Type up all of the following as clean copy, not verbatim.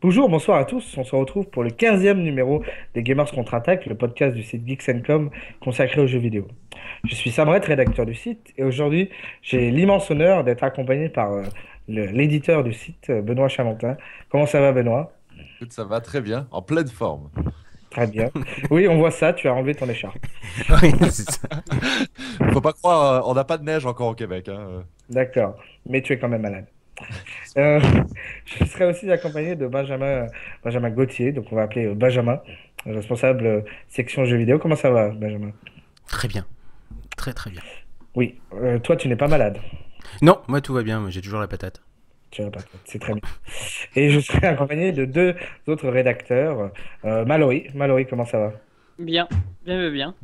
Bonjour, bonsoir à tous. On se retrouve pour le 15e numéro des Gamers Contre-Attaque, le podcast du site Geeks.com consacré aux jeux vidéo. Je suis Samret, rédacteur du site, et aujourd'hui, j'ai l'immense honneur d'être accompagné par l'éditeur du site, Benoît Chalentin. Comment ça va, Benoît? Écoute, ça va très bien, en pleine forme. Très bien. Oui, on voit ça, tu as enlevé ton écharpe. Oui, c'est ça. Faut pas croire, on n'a pas de neige encore au Québec, hein. D'accord, mais tu es quand même malade. Euh, je serai aussi accompagné de Benjamin Gauthier, donc on va appeler Benjamin, responsable section jeux vidéo. Comment ça va, Benjamin? Très bien. Très très bien. Oui, toi, tu n'es pas malade. Non, moi tout va bien, moi j'ai toujours la patate. Tu n'as pas c'est très bien. Et je serai accompagné de deux autres rédacteurs, Mallory, comment ça va? Bien, bien, bien, bien.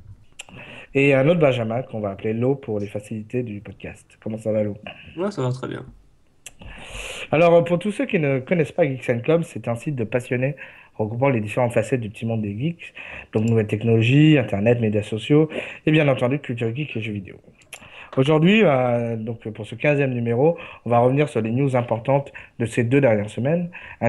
Et un autre Benjamin qu'on va appeler Lo pour les facilités du podcast. Comment ça va, Lo? Ouais, ça va très bien. Alors, pour tous ceux qui ne connaissent pas Geeks&Com, c'est un site de passionnés regroupant les différentes facettes du petit monde des geeks, donc nouvelles technologies, Internet, médias sociaux, et bien entendu culture geek et jeux vidéo. Aujourd'hui, donc pour ce 15e numéro, on va revenir sur les news importantes de ces 2 dernières semaines,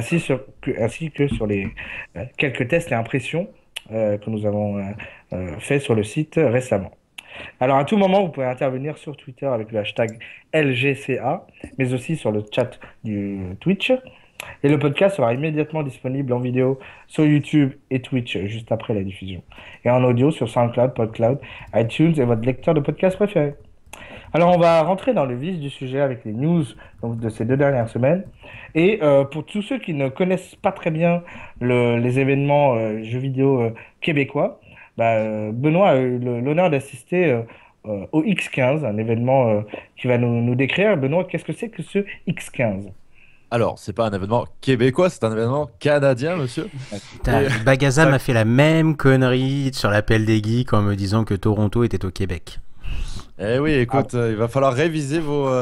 ainsi que sur les quelques tests et impressions que nous avons fait sur le site récemment. Alors, à tout moment, vous pouvez intervenir sur Twitter avec le hashtag LGCA, mais aussi sur le chat du Twitch. Et le podcast sera immédiatement disponible en vidéo sur YouTube et Twitch juste après la diffusion. Et en audio sur SoundCloud, PodCloud, iTunes et votre lecteur de podcast préféré. Alors, on va rentrer dans le vif du sujet avec les news donc, de ces 2 dernières semaines. Et pour tous ceux qui ne connaissent pas très bien les événements jeux vidéo québécois, Benoît a eu l'honneur d'assister au X15, un événement qui va nous décrire. Benoît, qu'est-ce que c'est que ce X15? Alors, c'est pas un événement québécois, c'est un événement canadien, monsieur. Putain, Et Bagaza ça- m'a fait la même connerie sur l'appel des geeks en me disant que Toronto était au Québec. Eh oui, Ah, écoute, il va falloir réviser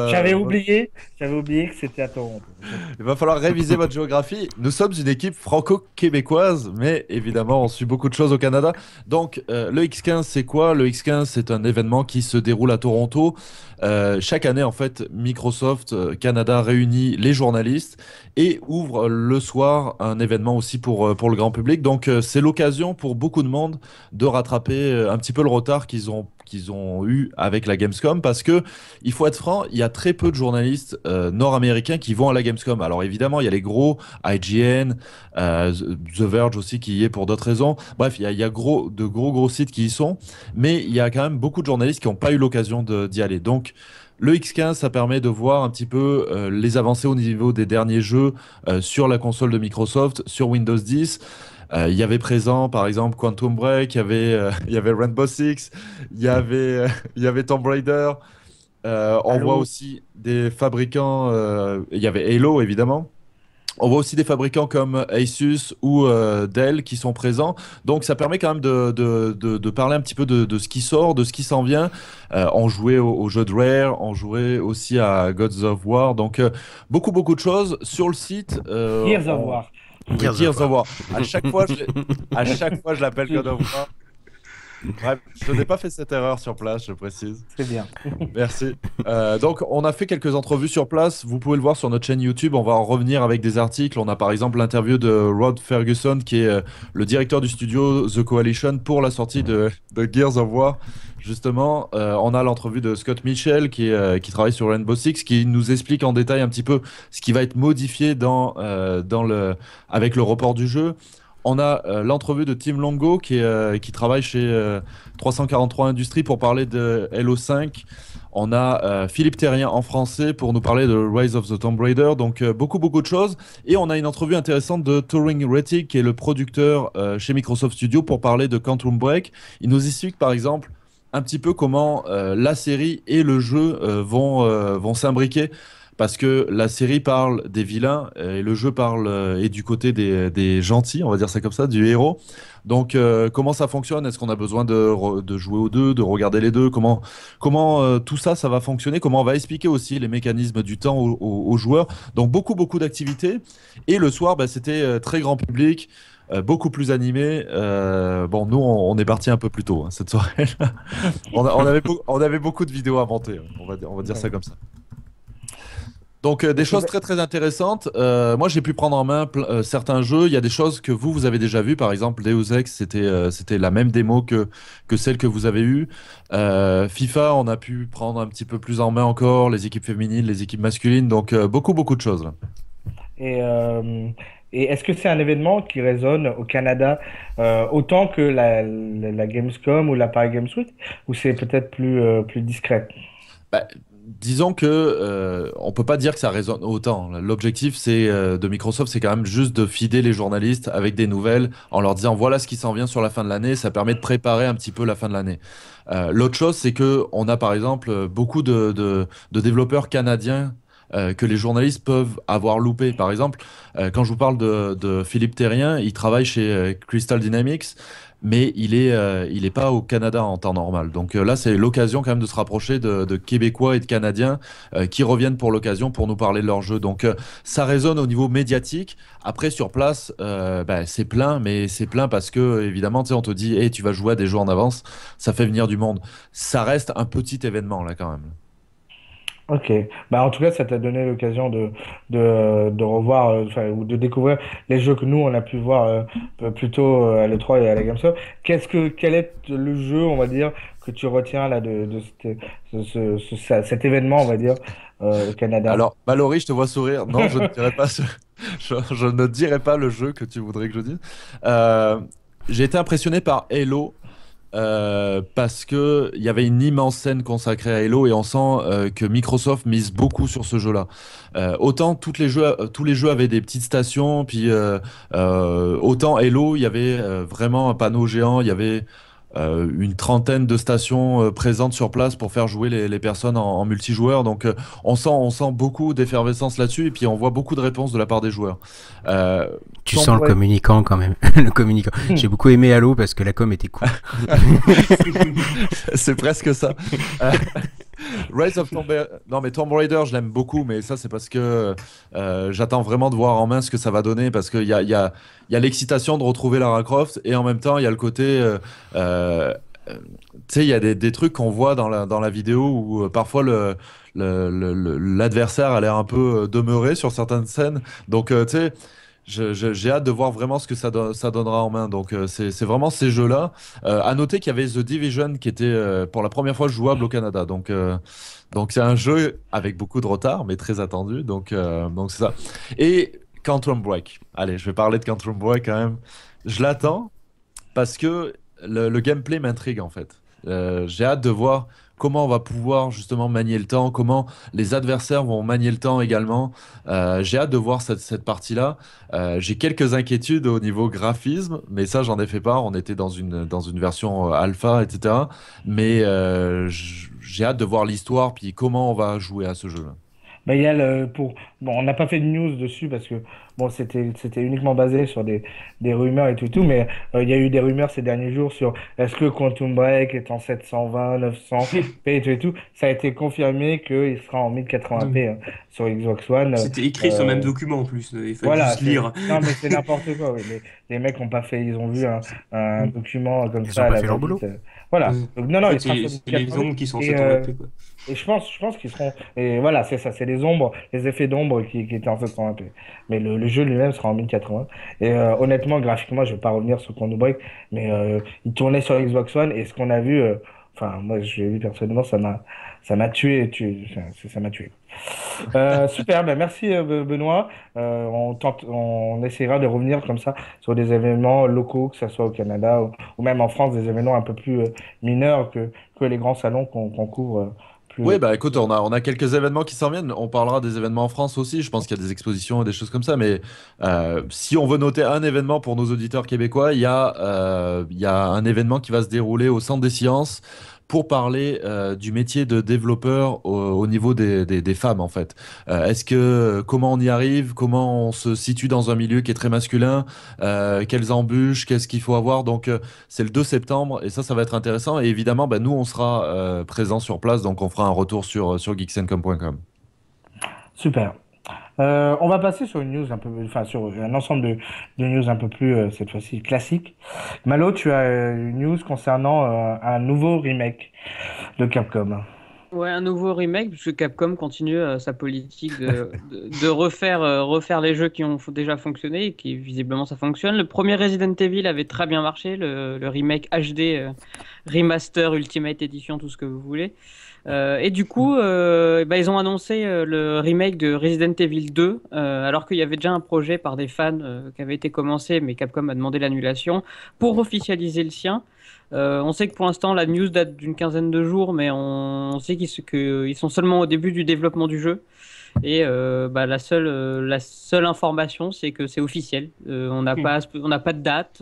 j'avais oublié que c'était à Toronto. il va falloir réviser votre géographie. Nous sommes une équipe franco-québécoise, mais évidemment, on suit beaucoup de choses au Canada. Donc, le X15, c'est quoi? Le X15, c'est un événement qui se déroule à Toronto. Chaque année, en fait, Microsoft Canada réunit les journalistes et ouvre le soir un événement aussi pour le grand public. Donc, c'est l'occasion pour beaucoup de monde de rattraper un petit peu le retard qu'ils ont eu avec la Gamescom parce que il faut être franc, il y a très peu de journalistes nord-américains qui vont à la Gamescom. Alors évidemment, il y a les gros, IGN, The Verge aussi qui y est pour d'autres raisons. Bref, il y a de gros sites qui y sont, mais il y a quand même beaucoup de journalistes qui n'ont pas eu l'occasion d'y aller. Donc le X15, ça permet de voir un petit peu les avancées au niveau des derniers jeux sur la console de Microsoft, sur Windows 10. Il y avait présent, par exemple, Quantum Break, il y avait Rainbow Six, il y avait Tomb Raider. On voit Allô? aussi des fabricants, il y avait Halo évidemment. On voit aussi des fabricants comme Asus ou Dell qui sont présents. Donc ça permet quand même de parler un petit peu de ce qui sort, de ce qui s'en vient. On jouait au jeu de Rare, on jouait aussi à Gods of War. Donc beaucoup de choses sur le site. Gears of War. Oui, Gears of Gears of War. War. À chaque fois, je l'appelle God of War. Bref, je n'ai pas fait cette erreur sur place, je précise. C'est bien. Merci. Donc, on a fait quelques entrevues sur place. Vous pouvez le voir sur notre chaîne YouTube. On va en revenir avec des articles. On a par exemple l'interview de Rod Ferguson, qui est le directeur du studio The Coalition pour la sortie de Gears of War. Justement, on a l'entrevue de Scott Mitchell, qui travaille sur Rainbow Six, qui nous explique en détail un petit peu ce qui va être modifié avec le report du jeu. On a l'entrevue de Tim Longo qui travaille chez 343 Industries pour parler de Halo 5. On a Philippe Terrien en français pour nous parler de Rise of the Tomb Raider. Donc beaucoup de choses. Et on a une entrevue intéressante de Turing Rettig qui est le producteur chez Microsoft Studio pour parler de Quantum Break. Il nous explique par exemple un petit peu comment la série et le jeu vont s'imbriquer parce que la série parle des vilains et le jeu parle est du côté des gentils, on va dire ça comme ça, du héros. Donc comment ça fonctionne? Est-ce qu'on a besoin de jouer aux deux, de regarder les deux? Comment tout ça, ça va fonctionner? Comment on va expliquer aussi les mécanismes du temps aux joueurs? Donc beaucoup d'activités. Et le soir, bah, c'était très grand public. Beaucoup plus animé. Bon, nous, on est parti un peu plus tôt hein, cette soirée. On avait beaucoup de vidéos à monter. On va dire ça comme ça. Donc des choses très très intéressantes. Moi j'ai pu prendre en main certains jeux. Il y a des choses que vous avez déjà vues. Par exemple Deus Ex, c'était la même démo que celle que vous avez eue. FIFA, on a pu prendre un petit peu plus en main encore les équipes féminines, les équipes masculines. Donc beaucoup de choses là. Et, euh, et est-ce que c'est un événement qui résonne au Canada autant que la Gamescom ou la Paris Games Week, ou c'est peut-être plus discret? Bah, disons que on peut pas dire que ça résonne autant. L'objectif de Microsoft, c'est quand même juste de feeder les journalistes avec des nouvelles en leur disant voilà ce qui s'en vient sur la fin de l'année. Ça permet de préparer un petit peu la fin de l'année. L'autre chose, c'est que on a par exemple beaucoup de développeurs canadiens. Que les journalistes peuvent avoir loupé. Par exemple, quand je vous parle de Philippe Terrien, il travaille chez Crystal Dynamics, mais il est pas au Canada en temps normal. Donc là, c'est l'occasion quand même de se rapprocher de Québécois et de Canadiens qui reviennent pour l'occasion pour nous parler de leur jeu. Donc ça résonne au niveau médiatique. Après, sur place, c'est plein, mais c'est plein parce que, évidemment, tu sais, on te dit, hey, tu vas jouer à des jeux en avance, ça fait venir du monde. Ça reste un petit événement, là, quand même. Ok. Bah, en tout cas, ça t'a donné l'occasion de revoir, enfin, ou de découvrir les jeux que nous, on a pu voir plutôt à l'E3 et à la Gamescom. Quel est le jeu, on va dire, que tu retiens là de cet événement, on va dire, au Canada? Alors, Mallory, je te vois sourire. Non, je ne dirai pas je ne dirai pas le jeu que tu voudrais que je dise. Euh, j'ai été impressionné par Halo parce que il y avait une immense scène consacrée à Halo et on sent que Microsoft mise beaucoup sur ce jeu-là. Autant tous les jeux avaient des petites stations, puis autant Halo, il y avait vraiment un panneau géant, il y avait une trentaine de stations présentes sur place pour faire jouer les personnes en multijoueur. Donc on sent beaucoup d'effervescence là-dessus et puis on voit beaucoup de réponses de la part des joueurs. Euh, Tu Tomb sens le Raider- communicant quand même. Le communicant. J'ai beaucoup aimé Halo parce que la com était cool. c'est presque ça. Euh, Rise of Tomb Raider, non mais Tomb Raider, je l'aime beaucoup, mais ça c'est parce que j'attends vraiment de voir en main ce que ça va donner, parce il y a l'excitation de retrouver Lara Croft et en même temps il y a le côté, euh, tu sais, il y a des trucs qu'on voit dans la vidéo où parfois l'adversaire a l'air un peu demeuré sur certaines scènes, donc tu sais. J'ai hâte de voir vraiment ce que ça donnera en main. Donc, c'est vraiment ces jeux-là. À noter qu'il y avait The Division qui était pour la première fois jouable au Canada. Donc c'est un jeu avec beaucoup de retard, mais très attendu. Donc c'est ça. Et Quantum Break. Allez, je vais parler de Quantum Break quand même. Je l'attends parce que le gameplay m'intrigue en fait. J'ai hâte de voir comment on va pouvoir justement manier le temps, comment les adversaires vont manier le temps également. J'ai hâte de voir cette partie-là. J'ai quelques inquiétudes au niveau graphisme, mais ça j'en ai fait part. On était dans une version alpha, etc. Mais j'ai hâte de voir l'histoire, puis comment on va jouer à ce jeu-là. Bah, il y a bon, on n'a pas fait de news dessus parce que bon, c'était uniquement basé sur des rumeurs et tout, mais il y a eu des rumeurs ces derniers jours sur est-ce que Quantum Break est en 720, 900p et tout. Ça a été confirmé qu'il sera en 1080p Donc, hein, sur Xbox One. c'était écrit sur le même Euh, document en plus, il fallait voilà, juste lire. non, mais c'est n'importe quoi. Oui. Les mecs ont pas fait, ils ont vu un Mm. document comme Ils ont ça à pas la fait leur boulot. va-vite. Voilà. Donc, non, En non, il fait, sera sur c'est les 1080p. ombres qui sont en Et, euh, 720p, quoi. et je pense qu'ils seront. Et voilà, c'est ça, c'est les ombres, les effets d'ombre qui étaient en 720p. Mais le jeu lui-même sera en 1080. Et honnêtement, graphiquement, je vais pas revenir sur Chrono Break, mais il tournait sur Xbox One et ce qu'on a vu, enfin, moi, je l'ai vu personnellement, ça m'a tué, enfin, ça m'a tué. Super, ben merci Benoît. On essaiera de revenir comme ça sur des événements locaux, que ce soit au Canada ou même en France, des événements un peu plus mineurs que les grands salons qu'on couvre plus. Oui, bah écoute, on a quelques événements qui s'en viennent. On parlera des événements en France aussi. Je pense qu'il y a des expositions et des choses comme ça. Mais si on veut noter un événement pour nos auditeurs québécois, il y a un événement qui va se dérouler au Centre des Sciences pour parler du métier de développeur au niveau des femmes, en fait. Comment on y arrive, comment on se situe dans un milieu qui est très masculin, quelles embûches, qu'est-ce qu'il faut avoir. Donc, c'est le 2 septembre et ça va être intéressant. Et évidemment, bah, nous, on sera présents sur place, donc on fera un retour sur geeksencom.com. Super. On va passer sur une news un peu, enfin sur un ensemble de news un peu plus cette fois-ci classique. Malo, tu as une news concernant un nouveau remake de Capcom. Ouais, un nouveau remake, puisque Capcom continue sa politique de refaire les jeux qui ont déjà fonctionné et qui visiblement ça fonctionne. Le premier Resident Evil avait très bien marché, le remake HD, remaster, Ultimate Edition, tout ce que vous voulez. Et du coup, ils ont annoncé le remake de Resident Evil 2, alors qu'il y avait déjà un projet par des fans qui avait été commencé, mais Capcom a demandé l'annulation pour officialiser le sien. On sait que pour l'instant la news date d'une quinzaine de jours, mais on sait qu'ils sont seulement au début du développement du jeu. Et la seule information, c'est que c'est officiel. On n'a pas de date.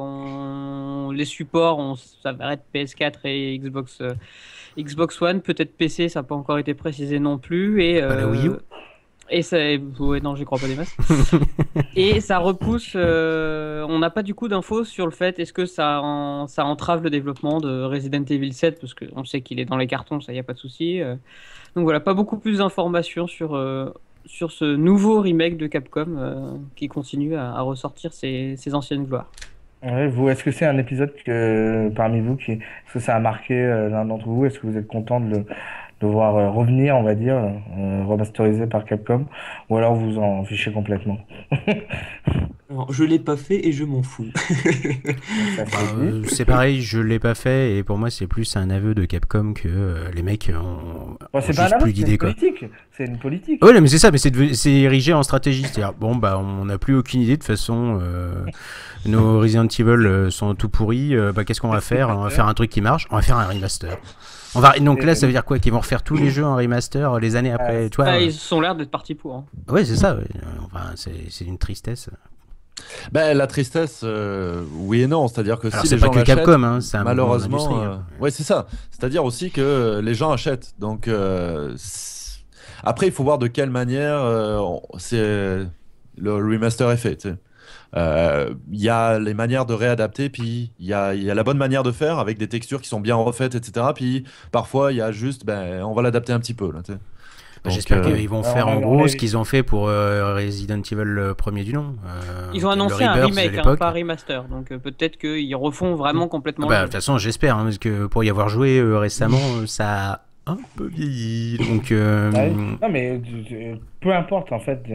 Les supports, ça va être PS4 et Xbox One, peut-être PC, ça n'a pas encore été précisé non plus. Pas la Wii U. Et ça, ouais, non, j'y crois pas des masses. Et ça repousse. On n'a pas du coup d'infos sur le fait est-ce que ça entrave le développement de Resident Evil 7 parce qu'on sait qu'il est dans les cartons, ça y a pas de souci. Donc voilà, pas beaucoup plus d'informations sur ce nouveau remake de Capcom qui continue à ressortir ses anciennes gloires. Ouais, vous, est-ce que c'est un épisode que parmi vous est-ce que ça a marqué l'un d'entre vous? Est-ce que vous êtes content de voir revenir, on va dire, remasterisé par Capcom, ou alors vous en fichez complètement? Alors, je l'ai pas fait et je m'en fous. Ça c'est dit. C'est pareil, je l'ai pas fait et pour moi c'est plus un aveu de Capcom que les mecs Bon, ont c'est pas un juste aveu, plus c'est d'idées une quoi. politique. C'est une politique. Ouais, non, mais c'est ça, mais c'est érigé en stratégie. C'est-à-dire, bon, bah, on n'a plus aucune idée. De toute façon, nos Resident Evil sont tout pourris. Qu'est-ce qu'on va faire? On va faire un truc qui marche. On va faire un remaster. Donc là, ça veut dire quoi? Qu'ils vont refaire tous les jeux en remaster les années après. Toi, Ils ont l'air d'être partis pour. Hein. ouais, c'est ça. Ouais. Enfin, c'est une tristesse. Ben, la tristesse, oui et non. C'est-à-dire que Alors, si c'est les pas gens que l'achètent, Capcom, hein, c'est un mouvement malheureusement, d'industrie, hein. ouais, c'est ça. C'est-à-dire aussi que les gens achètent. Donc, après, il faut voir de quelle manière le remaster est fait. Tu sais. Il y a les manières de réadapter, puis il y a la bonne manière de faire avec des textures qui sont bien refaites, etc. Puis parfois, il y a juste, on va l'adapter un petit peu. Là, tu sais. Donc, J'espère qu'ils vont faire en on gros a- ce qu'ils ont fait pour Resident Evil le premier du nom. Ils ont le annoncé un Rebirth de remake, l'époque. pas un remaster. Donc peut-être qu'ils refont vraiment complètement. Bah, le de jeu. toute façon, j'espère, hein, parce que pour y avoir joué récemment, ça a un peu vieilli. Donc, Ouais. Non, mais peu importe en fait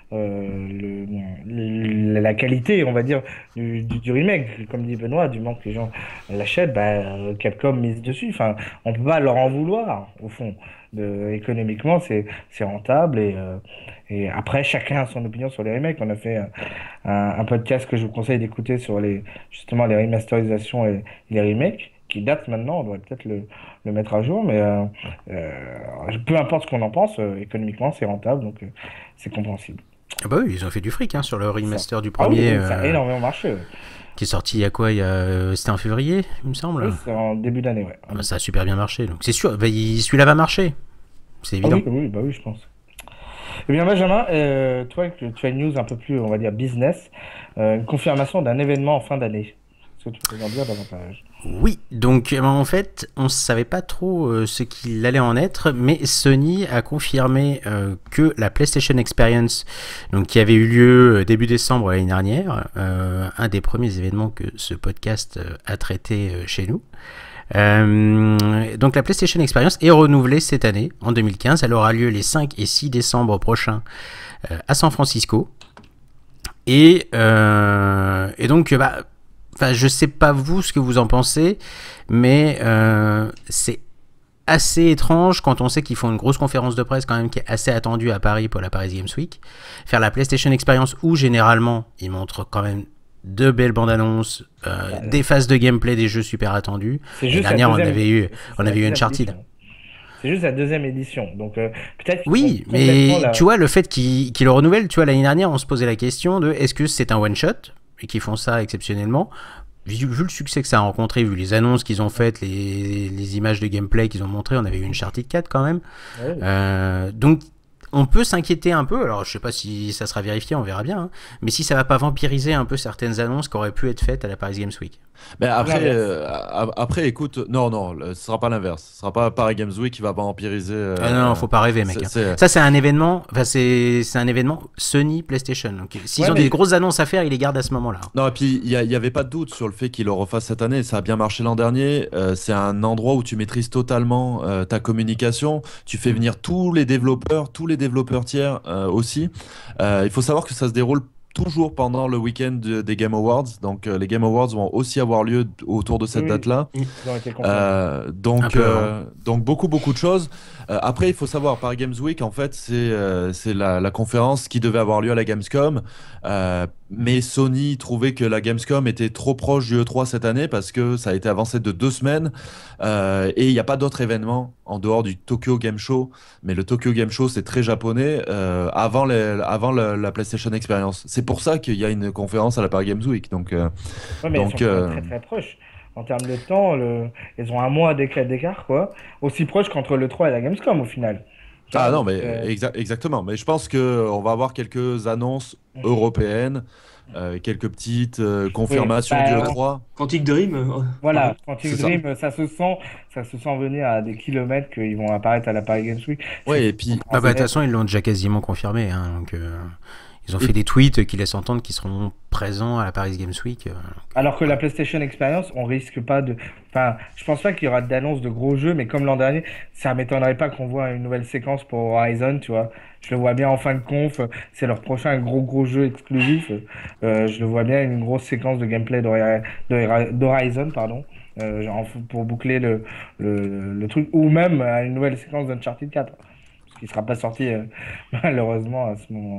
la qualité, on va dire, du remake. Comme dit Benoît, du moment que les gens l'achètent, Capcom mise dessus. Enfin, on peut pas leur en vouloir, au fond. Économiquement, c'est rentable et après, chacun a son opinion sur les remakes. On a fait un podcast que je vous conseille d'écouter sur justement les remasterisations et les remakes qui datent maintenant. On devrait peut-être le mettre à jour, mais peu importe ce qu'on en pense, économiquement, c'est rentable, donc c'est compréhensible. ah bah oui, ils ont fait du fric hein, sur le remaster du Ah oui, premier, ça a énormément marché. Ouais. qui est sorti il y a quoi? C'était en février, il me semble. Oui, c'est en début d'année, ouais. Ah bah, ça a super bien marché, donc c'est sûr, celui-là va marcher, c'est Ah évident. oui, je pense. Eh bien, Benjamin, toi, tu as une news un peu plus, on va dire, business, une confirmation d'un événement en fin d'année. Est-ce que tu peux en dire davantage? Oui, donc en fait, on ne savait pas trop ce qu'il allait en être, mais Sony a confirmé que la PlayStation Experience, donc qui avait eu lieu début décembre l'année dernière, un des premiers événements que ce podcast a traité chez nous. Donc la PlayStation Experience est renouvelée cette année, en 2015. Elle aura lieu les 5 et 6 décembre prochains à San Francisco. Et donc, je sais pas vous ce que vous en pensez, mais c'est assez étrange quand on sait qu'ils font une grosse conférence de presse quand même qui est assez attendue à Paris pour la Paris Games Week. Faire la PlayStation Experience où généralement ils montrent quand même de belles bandes annonces, des phases de gameplay des jeux super attendus. C'est L'année juste dernière, la deuxième- on avait eu la Uncharted. deuxième édition. C'est juste la deuxième édition, donc peut-être qu'ils Oui, vont mais complètement la- tu vois, le fait qu'ils le renouvellent, tu vois, l'année dernière, on se posait la question de est-ce que c'est un one-shot et qu'ils font ça exceptionnellement. Vu le succès que ça a rencontré, vu les annonces qu'ils ont faites, les images de gameplay qu'ils ont montrées, on avait eu Uncharted 4 quand même. Ouais. Donc, on peut s'inquiéter un peu, alors je sais pas si ça sera vérifié, on verra bien, hein, mais si ça va pas vampiriser un peu certaines annonces qui auraient pu être faites à la Paris Games Week. Mais après, L'inverse. après, écoute, non, non, ce sera pas l'inverse. Ce sera pas Paris Games Week qui va vampiriser. Ah non, faut pas rêver, mec. Hein. C'est- Ça, c'est un événement, enfin, c'est un événement Sony PlayStation. Donc, s'ils Ouais, ont mais des grosses annonces à faire, ils les gardent à ce moment-là. Non, et puis il y avait pas de doute sur le fait qu'il le refasse cette année. Ça a bien marché l'an dernier. C'est un endroit où tu maîtrises totalement ta communication. Tu fais venir tous les développeurs tiers aussi. Il faut savoir que ça se déroule toujours pendant le week-end des Game Awards. Donc les Game Awards vont aussi avoir lieu autour de oui, cette oui, date-là. ils ont été confirmés. Un peu avant. Donc beaucoup de choses. Après, il faut savoir, Paris Games Week, en fait, c'est la conférence qui devait avoir lieu à la Gamescom. Mais Sony trouvait que la Gamescom était trop proche du E3 cette année parce que ça a été avancé de 2 semaines. Et il n'y a pas d'autres événements en dehors du Tokyo Game Show. Mais le Tokyo Game Show, c'est très japonais avant la PlayStation Experience. C'est pour ça qu'il y a une conférence à la Paris Games Week. Ouais, mais ils sont Donc quand même euh, très très proches. En termes de temps, ils ont un mois d'écart, quoi. Aussi proche qu'entre le 3 et la Gamescom, au final. Tu vois, Ah non, donc, mais exactement. Mais je pense que on va avoir quelques annonces européennes, quelques petites oui, confirmations du bah, E3. Quantic Dream, pareil. voilà, Quantic C'est ça. Dream, ça se sent venir à des kilomètres qu'ils vont apparaître à la Paris Games Week. C'est Ouais, et tout puis Ah bah, de toute compréhensible. façon, ils l'ont déjà quasiment confirmé. Hein, donc, ils ont et fait des tweets qui laissent entendre qu'ils seront présents à la Paris Games Week. Alors que la Voilà. PlayStation Experience, on risque pas de. Enfin, je pense pas qu'il y aura d'annonce de gros jeux, mais comme l'an dernier, ça m'étonnerait pas qu'on voit une nouvelle séquence pour Horizon, tu vois. Je le vois bien en fin de conf, c'est leur prochain gros jeu exclusif. Je le vois bien une grosse séquence de gameplay d'Horizon, pardon, pour boucler le truc, ou même une nouvelle séquence d'Uncharted 4, ce qui sera pas sorti malheureusement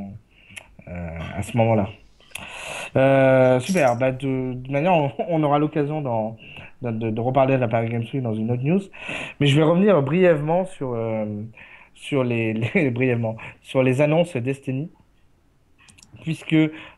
à ce moment-là. Super. Bah, de toute manière, on aura l'occasion de reparler de la Paris Games Week dans une autre news. Mais je vais revenir brièvement sur brièvement, sur les annonces Destiny, puisque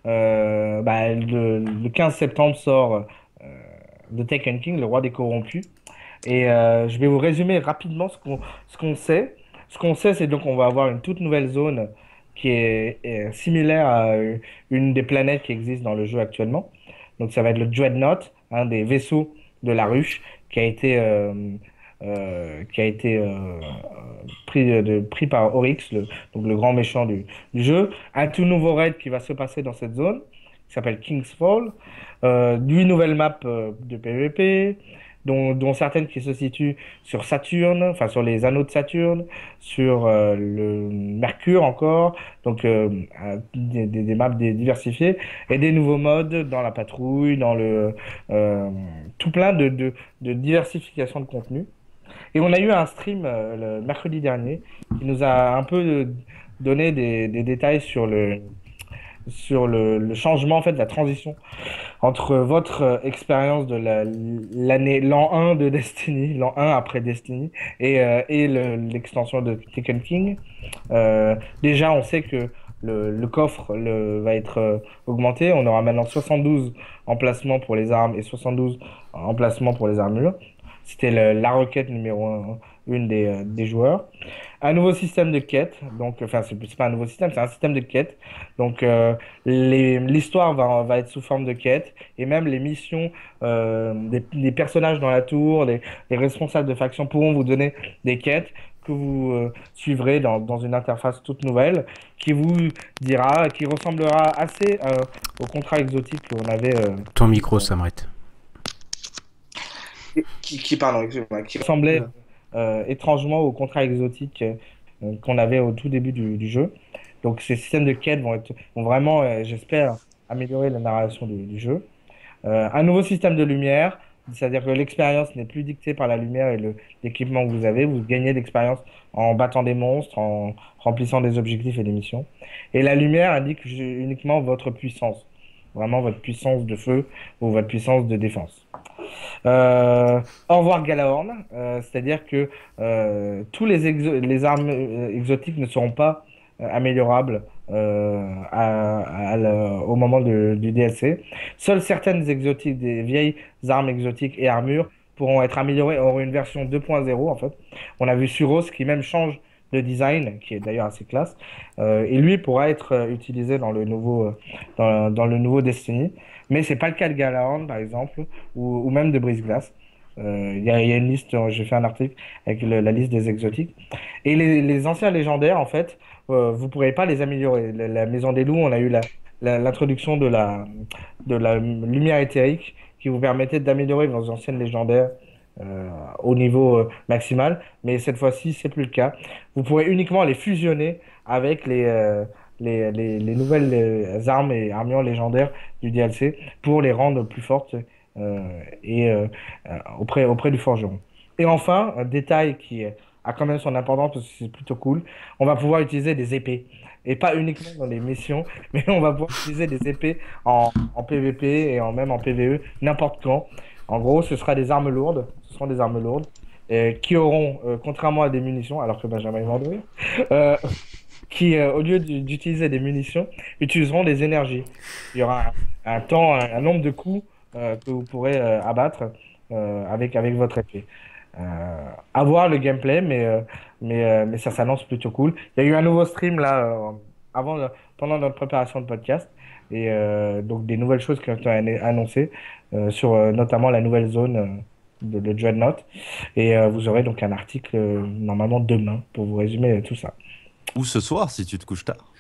le 15 septembre sort The Taken King, le roi des corrompus. Et je vais vous résumer rapidement ce qu'on sait. Ce qu'on sait, c'est donc qu'on va avoir une toute nouvelle zone qui est similaire à une des planètes qui existent dans le jeu actuellement. Donc ça va être le Dreadnought, un des vaisseaux de la ruche qui a été pris par Oryx, donc le grand méchant du jeu. Un tout nouveau raid qui va se passer dans cette zone, qui s'appelle King's Fall. 8 nouvelles maps de PvP, dont certaines qui se situent sur Saturne, enfin sur les anneaux de Saturne, sur le Mercure encore, donc des maps diversifiées, et des nouveaux modes dans la patrouille, euh, tout plein de diversification de contenu. Et on a eu un stream le mercredi dernier qui nous a un peu donné des détails sur le changement, en fait, de la transition entre votre expérience de l'an 1 de Destiny, l'an 1 après Destiny, et l'extension de Taken King. Déjà, on sait que le coffre va être augmenté. On aura maintenant 72 emplacements pour les armes et 72 emplacements pour les armures. C'était la requête numéro 1, une des joueurs. Un nouveau système de quête. Donc, enfin, c'est pas un nouveau système, c'est un système de quête. Donc, l'histoire va être sous forme de quête. Et même les missions des personnages dans la tour, les responsables de factions pourront vous donner des quêtes que vous suivrez dans une interface toute nouvelle qui vous dira, qui ressemblera assez au contrat exotique qu'on avait. Ton micro, Samret. Pardon, excusez-moi, qui ressemblait étrangement au contrat exotique qu'on avait au tout début du jeu. Donc ces systèmes de quêtes vont vraiment, j'espère, améliorer la narration du jeu. Un nouveau système de lumière, c'est-à-dire que l'expérience n'est plus dictée par la lumière et l'équipement que vous avez. Vous gagnez de l'expérience en battant des monstres, en remplissant des objectifs et des missions. Et la lumière indique uniquement votre puissance, vraiment votre puissance de feu ou votre puissance de défense. Au revoir Galahorn, c'est-à-dire que tous les armes exotiques ne seront pas améliorables au moment du DLC. Seules certaines exotiques, des vieilles armes exotiques et armures pourront être améliorées, auront une version 2.0 en fait. On a vu Suros qui même change de design, qui est d'ailleurs assez classe. Et lui pourra être utilisé dans le nouveau Destiny. Mais c'est pas le cas de Galaorn, par exemple, ou même de Brise-Glace. Il y a une liste, j'ai fait un article avec la liste des exotiques. Et les anciens légendaires, en fait, vous pourrez pas les améliorer. La Maison des Loups, on a eu l'introduction de la lumière éthérique qui vous permettait d'améliorer vos anciennes légendaires au niveau maximal. Mais cette fois-ci, c'est plus le cas. Vous pourrez uniquement les fusionner avec les nouvelles armes et armures légendaires du DLC pour les rendre plus fortes et auprès du forgeron. Et enfin, un détail a quand même son importance parce que c'est plutôt cool, on va pouvoir utiliser des épées. Et pas uniquement dans les missions, mais on va pouvoir utiliser des épées en PvP et même en PvE, n'importe quand. En gros, ce seront des armes lourdes, qui auront, contrairement à des munitions, alors que Benjamin est mort de rire, euh, qui, au lieu d'utiliser des munitions, utiliseront des énergies. Il y aura un temps, un nombre de coups que vous pourrez abattre avec votre épée. À voir le gameplay, mais ça s'annonce plutôt cool. Il y a eu un nouveau stream là, pendant notre préparation de podcast, et donc des nouvelles choses qui ont été annoncées sur notamment la nouvelle zone de Dreadnought. Et vous aurez donc un article normalement demain pour vous résumer tout ça. Ou ce soir, si tu te couches tard.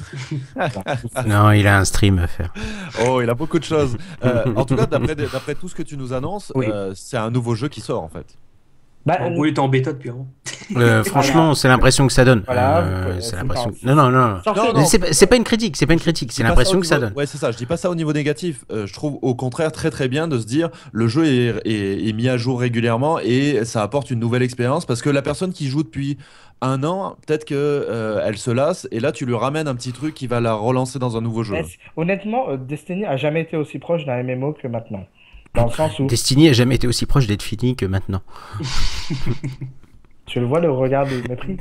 Non, il a un stream à faire. Oh, il a beaucoup de choses. En tout cas, d'après tout ce que tu nous annonces, Oui. c'est un nouveau jeu qui sort en fait. Bah, En gros, il était en bêta depuis avant. Franchement, c'est l'impression que ça donne. Voilà, C'est c'est l'impression. pas- Non, non, non. sortez- Non, non. C'est pas une critique, c'est Je dis pas l'impression au que ça niveau- donne. Ouais, c'est ça. Je dis pas ça au niveau négatif. Je trouve au contraire très très bien de se dire le jeu est mis à jour régulièrement et ça apporte une nouvelle expérience parce que la personne qui joue depuis un an, peut-être que elle se lasse et là tu lui ramènes un petit truc qui va la relancer dans un nouveau jeu. Honnêtement, Destiny a jamais été aussi proche d'un MMO que maintenant. Dans le sens où Destiny a jamais été aussi proche d'être fini que maintenant. tu le vois, le regard de mépris.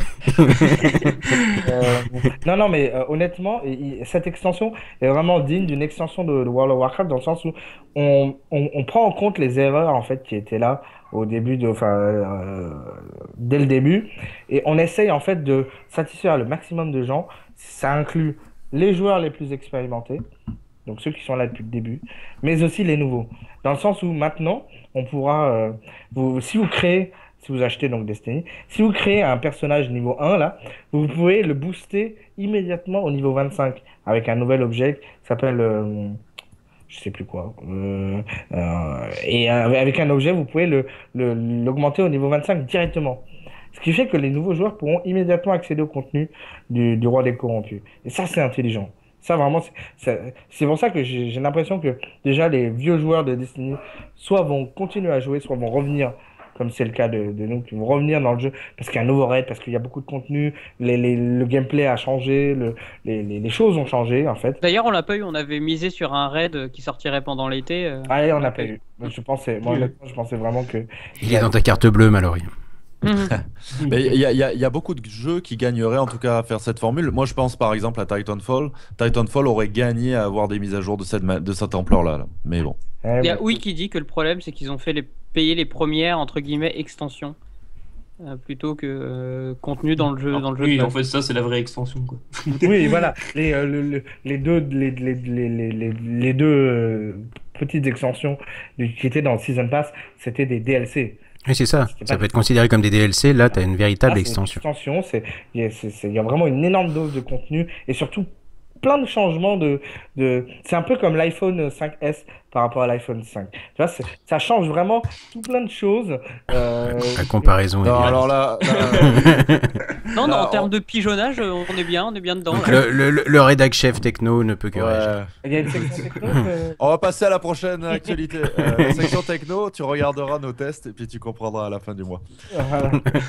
Non, mais honnêtement, cette extension est vraiment digne d'une extension de World of Warcraft dans le sens où on prend en compte les erreurs en fait qui étaient là au début dès le début, et on essaye en fait de satisfaire le maximum de gens. Ça inclut les joueurs les plus expérimentés, donc ceux qui sont là depuis le début, mais aussi les nouveaux. Dans le sens où maintenant, on pourra, si vous achetez donc Destiny, si vous créez un personnage niveau 1 là, vous pouvez le booster immédiatement au niveau 25 avec un nouvel objet qui s'appelle, je sais plus quoi. Et avec un objet, vous pouvez l'augmenter au niveau 25 directement. Ce qui fait que les nouveaux joueurs pourront immédiatement accéder au contenu du Roi des Corrompus. Et ça, c'est intelligent. Ça, vraiment, c'est pour ça que j'ai l'impression que déjà les vieux joueurs de Destiny soit vont continuer à jouer, soit vont revenir, comme c'est le cas de nous, qui vont revenir dans le jeu parce qu'il y a un nouveau raid, parce qu'il y a beaucoup de contenu, le gameplay a changé, les choses ont changé en fait. D'ailleurs, on l'a pas eu, on avait misé sur un raid qui sortirait pendant l'été. Allez, on n'a pas eu. Moi, honnêtement, je pensais vraiment que. Il est dans ta carte bleue, Mallory. Mais il y a beaucoup de jeux qui gagneraient en tout cas à faire cette formule. Moi je pense par exemple à Titanfall. Titanfall aurait gagné à avoir des mises à jour de cette ampleur-là. Là. Mais bon. Il y a Oui qui dit que le problème c'est qu'ils ont fait payer les premières entre guillemets extensions plutôt que contenu dans le jeu. Oui, de en base. fait, ça, c'est la vraie extension, quoi. Oui, voilà. Les deux petites extensions qui étaient dans le Season Pass, c'était des DLC. Oui, c'est ça. C'était Ça pas peut être considéré comme des DLC. Là, tu as une véritable Là, c'est extension. une extension, il y a vraiment une énorme dose de contenu et surtout plein de changements c'est un peu comme l'iPhone 5S par rapport à l'iPhone 5. Tu vois, ça change vraiment tout plein de choses. La comparaison est Non, bien. alors là, Non, Là, en termes de pigeonnage, on est bien dedans. Donc là. le rédac chef techno ne peut que réagir. ouais. Il y a une section techno. On va passer à la prochaine actualité. La section techno, tu regarderas nos tests et puis tu comprendras à la fin du mois. Voilà.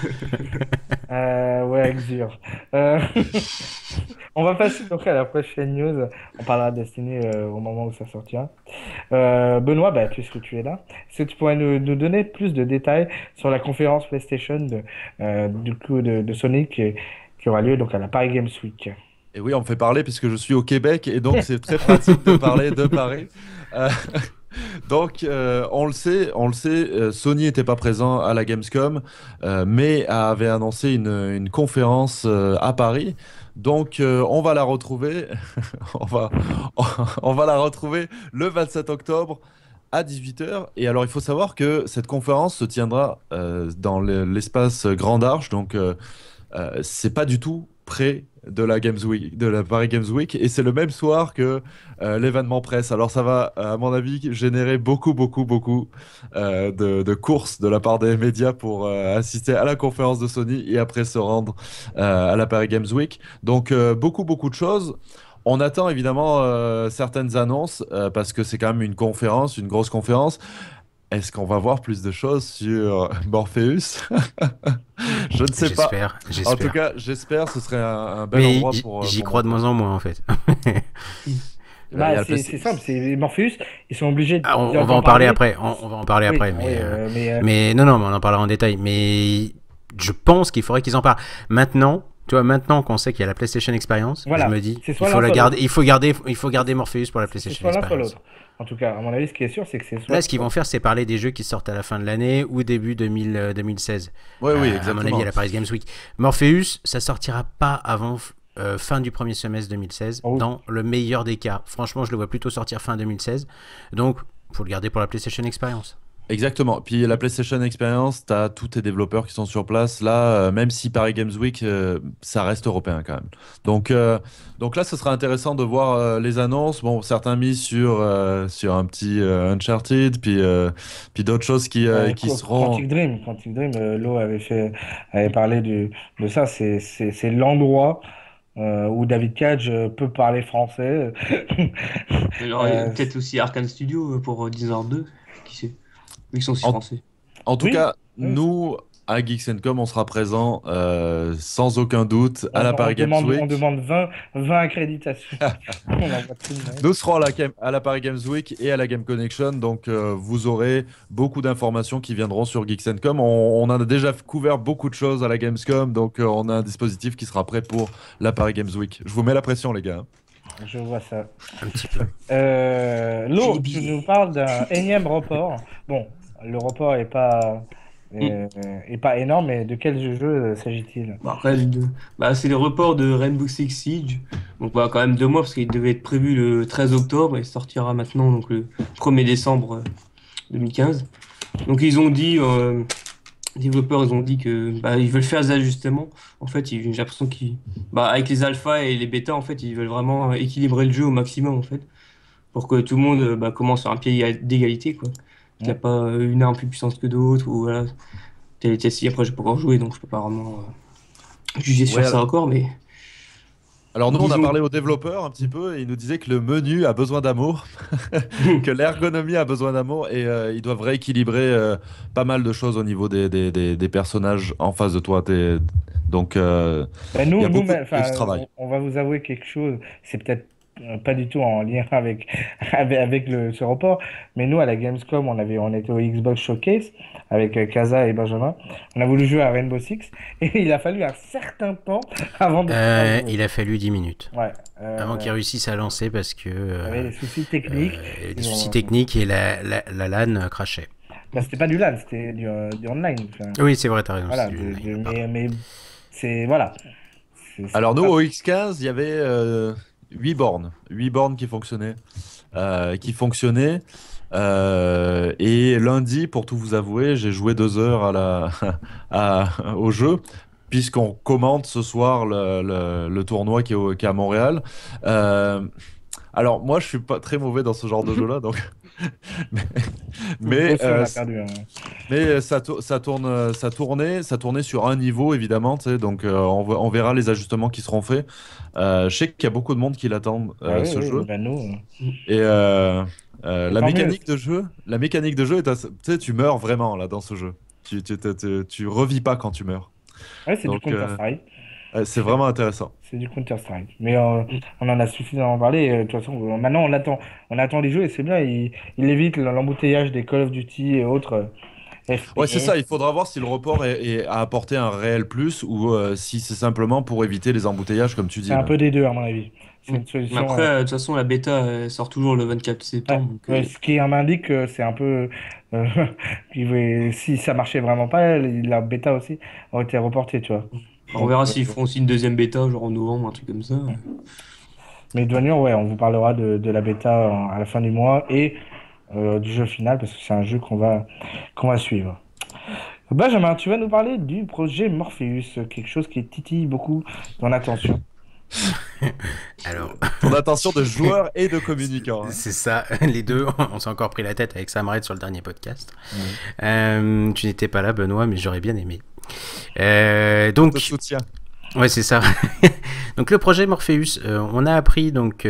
Ouais, Exur. On va passer donc à la prochaine news. On parlera de Destiny au moment où ça sortira. Benoît, puisque tu es là, est-ce que tu pourrais nous donner plus de détails sur la conférence PlayStation de Sony qui aura lieu donc à la Paris Games Week? Et oui, on me fait parler puisque je suis au Québec et donc c'est très pratique de parler de Paris. Donc, on le sait, Sony n'était pas présent à la Gamescom, mais avait annoncé une conférence à Paris. Donc, on va la retrouver, on va, on va la retrouver le 27 octobre à 18 h. Et alors, il faut savoir que cette conférence se tiendra dans l'espace Grande Arche, donc c'est pas du tout près de la Games Week, de la Paris Games Week, et c'est le même soir que l'événement presse. Alors ça va, à mon avis, générer beaucoup de courses de la part des médias pour assister à la conférence de Sony et après se rendre à la Paris Games Week. Donc beaucoup de choses. On attend évidemment certaines annonces parce que c'est quand même une conférence, une grosse conférence. Est-ce qu'on va voir plus de choses sur Morpheus? Je ne sais pas. J'espère, En tout j'espère. cas, j'espère. Ce serait un bel Mais endroit pour. j'y Pour crois de montrer. moins en moins en fait. Il y a le C'est simple, c'est Morpheus, ils sont obligés Ah, on va d'en en parler parler. après. On va en parler Oui, après. oui, Mais non, mais on en parlera en détail. Mais je pense qu'il faudrait qu'ils en parlent. Maintenant, tu vois, maintenant qu'on sait qu'il y a la PlayStation Experience, voilà, je me dis, c'est il soit faut l'un, la soit garder, l'autre. il faut garder Morpheus pour la C'est PlayStation soit l'un, soit Experience. l'autre. En tout cas, à mon avis, ce qui est sûr, c'est que c'est Là, soit. ce qu'ils vont faire, c'est parler des jeux qui sortent à la fin de l'année ou début 2016. Oui, oui, À mon avis, à exactement. la Paris Games Week. Morpheus, ça sortira pas avant fin du premier semestre 2016, Oh, oui. dans le meilleur des cas. Franchement, je le vois plutôt sortir fin 2016. Donc, faut le garder pour la PlayStation Experience. Exactement. Puis la PlayStation Experience, tu as tous tes développeurs qui sont sur place. Là, même si Paris Games Week, ça reste européen quand même. Donc là, ce sera intéressant de voir les annonces. Bon, certains mis sur un petit Uncharted, puis d'autres choses qui seront. Quantic Dream, Lo avait parlé de ça. C'est l'endroit où David Cage peut parler français. Alors, il y a Euh, peut-être aussi Arkane Studio pour Dishonored 2, qui sait, vu qu'ils sont aussi En, français. en tout oui, cas, oui. nous, à Geeks Com, on sera présent sans aucun doute à la Paris Games On Week. demande 20 accréditations. On envoie tout le monde. Nous serons à la Paris Games Week et à la Game Connection, donc vous aurez beaucoup d'informations qui viendront sur Geeks Com. On a déjà couvert beaucoup de choses à la Gamescom, donc on a un dispositif qui sera prêt pour la Paris Games Week. Je vous mets la pression, les gars. Je vois ça. Un petit peu. J'ai Lo, les tu billets. nous parles d'un énième report. Bon, le report est pas énorme, mais de quel jeu s'agit-il? Bah, après, c'est le report de Rainbow Six Siege. Donc, quand même 2 mois, parce qu'il devait être prévu le 13 octobre et sortira maintenant, donc le 1er décembre 2015. Donc, ils ont dit, les développeurs, ils ont dit que ils veulent faire des ajustements. En fait, j'ai l'impression qu'ils, avec les alphas et les bêtas, en fait, ils veulent vraiment équilibrer le jeu au maximum, en fait, pour que tout le monde commence sur un pied d'égalité, quoi. Qu'il n'y a Ouais. pas une arme plus puissante que d'autres, ou voilà. Si après, j'ai pas encore joué, donc je peux pas vraiment juger Ouais, sur ça encore, mais alors nous, on a disons. parlé aux développeurs un petit peu et ils nous disaient que le menu a besoin d'amour, que l'ergonomie a besoin d'amour et ils doivent rééquilibrer pas mal de choses au niveau des personnages en face de toi. Donc, Ben, il y a beaucoup de enfin, travail. on va vous avouer quelque chose. C'est peut-être pas du tout en lien avec, ce report, mais nous, à la Gamescom, on était au Xbox Showcase avec Kaza et Benjamin. On a voulu jouer à Rainbow Six et il a fallu un certain temps avant de pouvoir jouer. Il a fallu 10 minutes. Ouais, Avant qu'ils réussissent à lancer parce que il y avait des soucis techniques. des Ils soucis ont- techniques et la LAN crachait. Ben, c'était pas du LAN, c'était du online. Enfin, Oui, c'est vrai, t'as raison. voilà, c'est du online, pardon. mais c'est voilà. C'est Alors nous, pas- au X15, il y avait 8 bornes. 8 bornes qui fonctionnaient. Et lundi, pour tout vous avouer, j'ai joué 2 heures au jeu, puisqu'on commente ce soir le tournoi qui est à Montréal. Euh, alors moi, je suis pas très mauvais dans ce genre de jeu-là, donc... mais, Nous mais, aussi, on a perdu. Hein. mais ça tournait sur un niveau évidemment, tu sais, donc on verra les ajustements qui seront faits. Je sais qu'il y a beaucoup de monde qui l'attendent Ah oui, ce oui, jeu ben nous. et Et tant mieux. la mécanique de jeu est tu sais, tu meurs vraiment là dans ce jeu. Tu revis pas quand tu meurs. Ouais, c'est du Donc Counter-Strike. c'est vraiment intéressant. C'est du Counter-Strike. Mais on en a suffisamment parlé. De toute façon, maintenant, on attend les jeux et c'est bien. Il évite l'embouteillage des Call of Duty et autres Ouais, c'est FPS. ça. Il faudra voir si le report a apporté un réel plus ou si c'est simplement pour éviter les embouteillages comme tu C'est dis un là. peu des deux, à mon avis. c'est une Mais solution. après, de toute façon, la bêta sort toujours le 24 Ouais, septembre. Donc, ouais, ce qui m'indique que c'est un peu. euh, si ça marchait vraiment pas, la bêta aussi aurait été reportée, tu vois. on Donc, verra s'ils font aussi une deuxième bêta, genre en novembre, un truc comme ça. mais Douanier, ouais, on vous parlera de la bêta à la fin du mois et du jeu final parce que c'est un jeu qu'on va suivre. Benjamin, tu vas nous parler du projet Morpheus, quelque chose qui titille beaucoup ton attention. Alors, Ton attention de joueur et de communicant. Hein. c'est ça, les deux, on s'est encore pris la tête avec Sam Red sur le dernier podcast. Ouais. Tu n'étais pas là, Benoît, mais j'aurais bien aimé. Je te Donc, soutiens. ouais, c'est ça. Donc le projet Morpheus, on a appris donc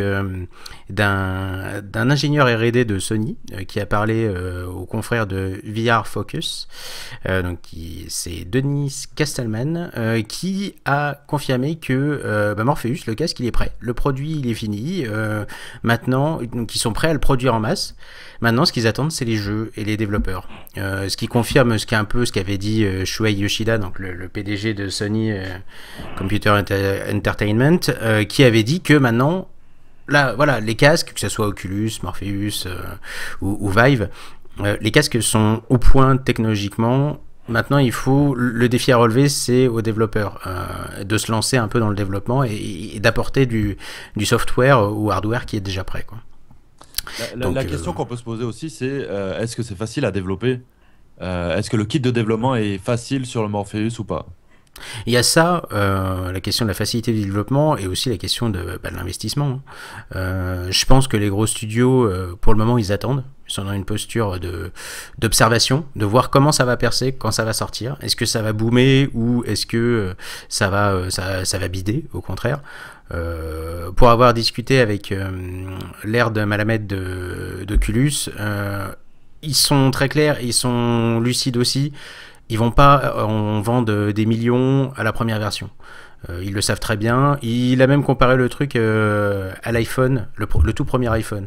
d'un ingénieur R&D de Sony qui a parlé aux confrères de VR Focus. Donc c'est Denis Kastelman qui a confirmé que Morpheus, le casque, il est prêt. Le produit, il est fini. Maintenant, donc ils sont prêts à le produire en masse. Maintenant, ce qu'ils attendent, c'est les jeux et les développeurs. Ce qui confirme ce qu'avait dit Shuei Yoshida, donc le PDG de Sony Computer Entertainment, qui avait dit que maintenant, là, voilà, les casques, que ce soit Oculus, Morpheus ou Vive, les casques sont au point technologiquement. Maintenant, le défi à relever, c'est aux développeurs de se lancer un peu dans le développement et d'apporter du software ou hardware qui est déjà prêt, quoi. La question qu'on peut se poser aussi, c'est est-ce que c'est facile à développer? Est-ce que le kit de développement est facile sur le Morpheus ou pas? Il y a ça, la question de la facilité du développement et aussi la question de l'investissement. Je pense que les gros studios, pour le moment, ils attendent. Ils sont dans une posture d'observation, de voir comment ça va percer, quand ça va sortir. Est-ce que ça va boomer ou est-ce que ça va bider, au contraire. Pour avoir discuté avec Laird Malamed d'Oculus, ils sont très clairs, ils sont lucides aussi. Ils vont pas en vendre des millions à la première version. Ils le savent très bien. Il a même comparé le truc à l'iPhone, le tout premier iPhone,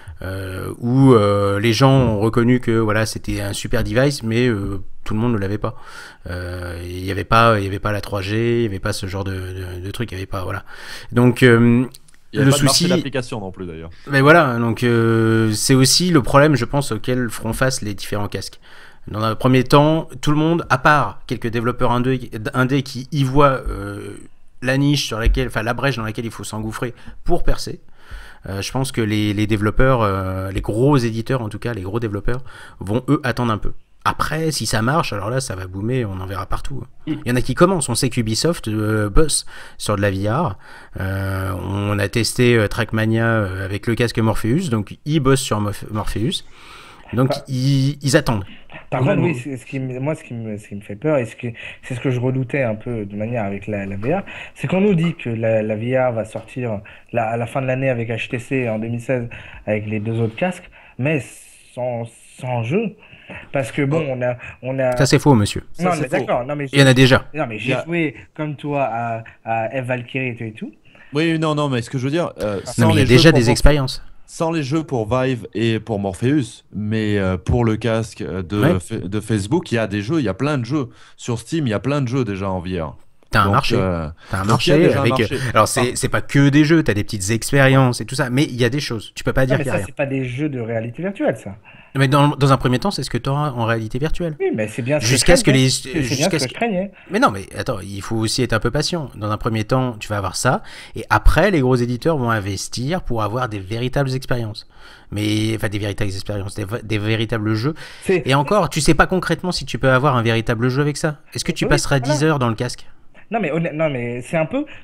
où les gens ont reconnu que voilà, c'était un super device, mais tout le monde ne l'avait pas. Il n'y avait pas la 3G, il n'y avait pas ce genre de truc, il n'y avait pas, voilà. Donc Il n'y a le pas de marché souci, d'application non plus d'ailleurs. mais voilà, donc c'est aussi le problème, je pense, auquel feront face les différents casques. Dans un premier temps, tout le monde, à part quelques développeurs indés qui y voient la niche sur laquelle, enfin la brèche dans laquelle il faut s'engouffrer pour percer. Je pense que les développeurs, les gros éditeurs en tout cas, les gros développeurs, vont eux attendre un peu. Après, si ça marche, alors là, ça va boomer, on en verra partout. Il y en a qui commencent. On sait qu'Ubisoft bosse sur de la VR. On a testé Trackmania avec le casque Morpheus, donc ils bossent sur Morpheus. Donc ils attendent. Par contre, oui, moi, ce qui me fait peur, et c'est ce que je redoutais un peu de manière avec la VR, c'est qu'on nous dit que la VR va sortir à la fin de l'année avec HTC en 2016 avec les deux autres casques, mais sans jeu. Parce que bon, on a... Ça c'est faux, monsieur. Non, Ça, mais c'est faux. d'accord, non, mais Il y en a déjà. non, mais j'ai joué comme toi à Eve Valkyrie et tout. Oui, non, mais ce que je veux dire, Non, mais il y a déjà des expériences. sans les jeux pour Vive et pour Morpheus, mais pour le casque de Facebook, il y a des jeux, il y a plein de jeux. Sur Steam, il y a plein de jeux déjà en VR. T'as un Donc, marché. T'as un donc il y a marché déjà un avec. marché. Alors c'est pas que des jeux, t'as des petites expériences et tout ça, mais il y a des choses. Tu peux pas Non, dire mais qu'il y a ça, rien. c'est pas des jeux de réalité virtuelle, ça. Mais dans un premier temps, c'est ce que tu auras en réalité virtuelle. Oui, mais c'est bien ce Jusqu'à que ce que les. c'est bien ce Jusqu'à que ce je craignais. Mais non, mais attends, il faut aussi être un peu patient. Dans un premier temps, tu vas avoir ça, et après, les gros éditeurs vont investir pour avoir des véritables expériences. Mais, enfin, des véritables expériences, des véritables jeux. Et encore, tu sais pas concrètement si tu peux avoir un véritable jeu avec ça. Est-ce que tu Oui, passeras voilà. 10 heures dans le casque? Non, mais c'est un peu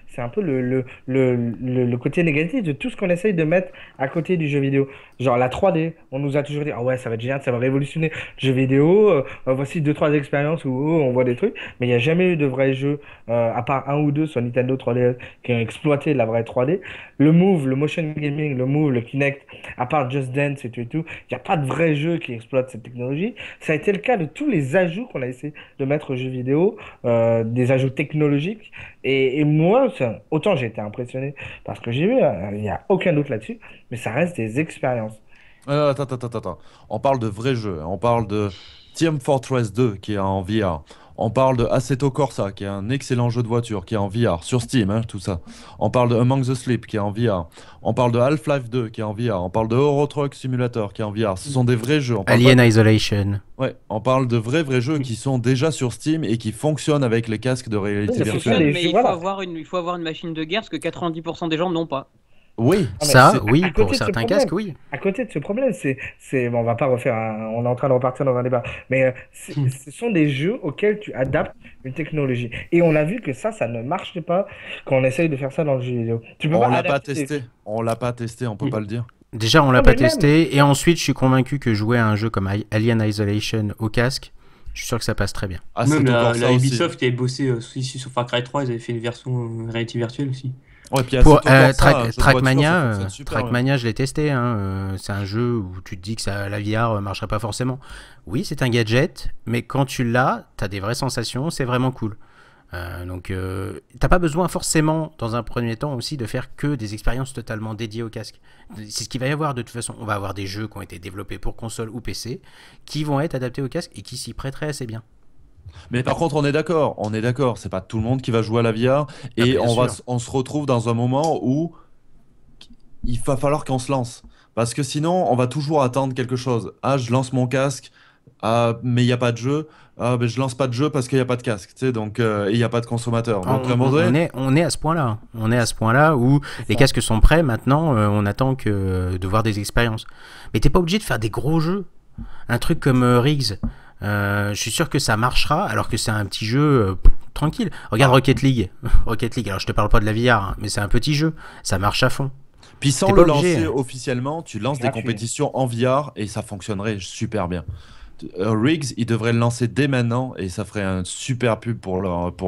le côté négatif de tout ce qu'on essaye de mettre à côté du jeu vidéo. Genre la 3D, on nous a toujours dit, ah ouais, ça va être génial, ça va révolutionner le jeu vidéo. Voici 2-3 expériences où on voit des trucs, mais il n'y a jamais eu de vrais jeux, à part un ou deux sur Nintendo 3DS qui ont exploité la vraie 3D. Le Move, le motion gaming, le Move, le Kinect, à part Just Dance et tout, il n'y a pas de vrai jeu qui exploite cette technologie. Ça a été le cas de tous les ajouts qu'on a essayé de mettre aux jeux vidéo, des ajouts technologiques. Et moi, autant j'ai été impressionné par ce que j'ai vu, il n'y a aucun doute là-dessus, mais ça reste des expériences. Attends. On parle de vrais jeux. On parle de Team Fortress 2 qui est en VR. On parle de Assetto Corsa, qui est un excellent jeu de voiture, qui est en VR, sur Steam, hein, tout ça. On parle de Among the Sleep, qui est en VR. On parle de Half-Life 2, qui est en VR. On parle de Euro Truck Simulator, qui est en VR. Ce sont des vrais jeux. On parle Alien pas Isolation. Ouais, on parle de vrais jeux qui sont déjà sur Steam et qui fonctionnent avec les casques de réalité Oui, mais virtuelle. les Mais jeux, il voilà. faut avoir une machine de guerre, parce que 90% des gens n'ont pas. Oui, Ah, mais Ça, c'est- oui, à côté pour de ce certains problème, casques, oui. À côté de ce problème, bon, on va pas refaire on est en train de repartir dans un débat, mais ce sont des jeux auxquels tu adaptes une technologie. Et on a vu que ça ne marche pas quand on essaye de faire ça dans le jeu vidéo. Tu peux on pas l'a pas adapter des- testé. On l'a pas testé, on peut pas le dire. Déjà, on l'a Non, pas mais même- testé. Et ensuite, je suis convaincu que jouer à un jeu comme Alien Isolation au casque, je suis sûr que ça passe très bien. Assetto Même Corsa la aussi. Ubisoft avait bossé ici sur Far Cry 3, ils avaient fait une version réalité virtuelle aussi. Ouais, puis Pour Assetto Corsa, un jeu de voiture, ça Trackmania, fonctionne super bien. Trackmania, je l'ai testé. Hein, c'est un jeu où tu te dis que la VR marcherait pas forcément. Oui, c'est un gadget, mais quand tu l'as, tu as des vraies sensations, c'est vraiment cool. Donc, t'as pas besoin forcément, dans un premier temps aussi, de faire que des expériences totalement dédiées au casque. C'est ce qu'il va y avoir de toute façon. On va avoir des jeux qui ont été développés pour console ou PC, qui vont être adaptés au casque et qui s'y prêteraient assez bien. Mais par contre, on est d'accord, c'est pas tout le monde qui va jouer à la VR et bien sûr. on se retrouve dans un moment où il va falloir qu'on se lance. Parce que sinon, on va toujours attendre quelque chose. Ah, je lance mon casque, ah, mais il n'y a pas de jeu. Ah, ben, je lance pas de jeu parce qu'il n'y a pas de casque, tu sais, donc il n'y a pas de consommateur. Donc, à un moment donné, On est à ce point-là. On est à ce point-là où les casques sont prêts. Maintenant, on attend que de voir des expériences. Mais t'es pas obligé de faire des gros jeux. Un truc comme Riggs. Je suis sûr que ça marchera, alors que c'est un petit jeu tranquille. Regarde Rocket League. Rocket League, alors je te parle pas de la VR, hein, mais c'est un petit jeu. Ça marche à fond. puis sans T'es le pas obligé. lancer officiellement, tu lances des Gratuit. compétitions en VR et ça fonctionnerait super bien. Riggs, ils devraient le lancer dès maintenant et ça ferait un super pub pour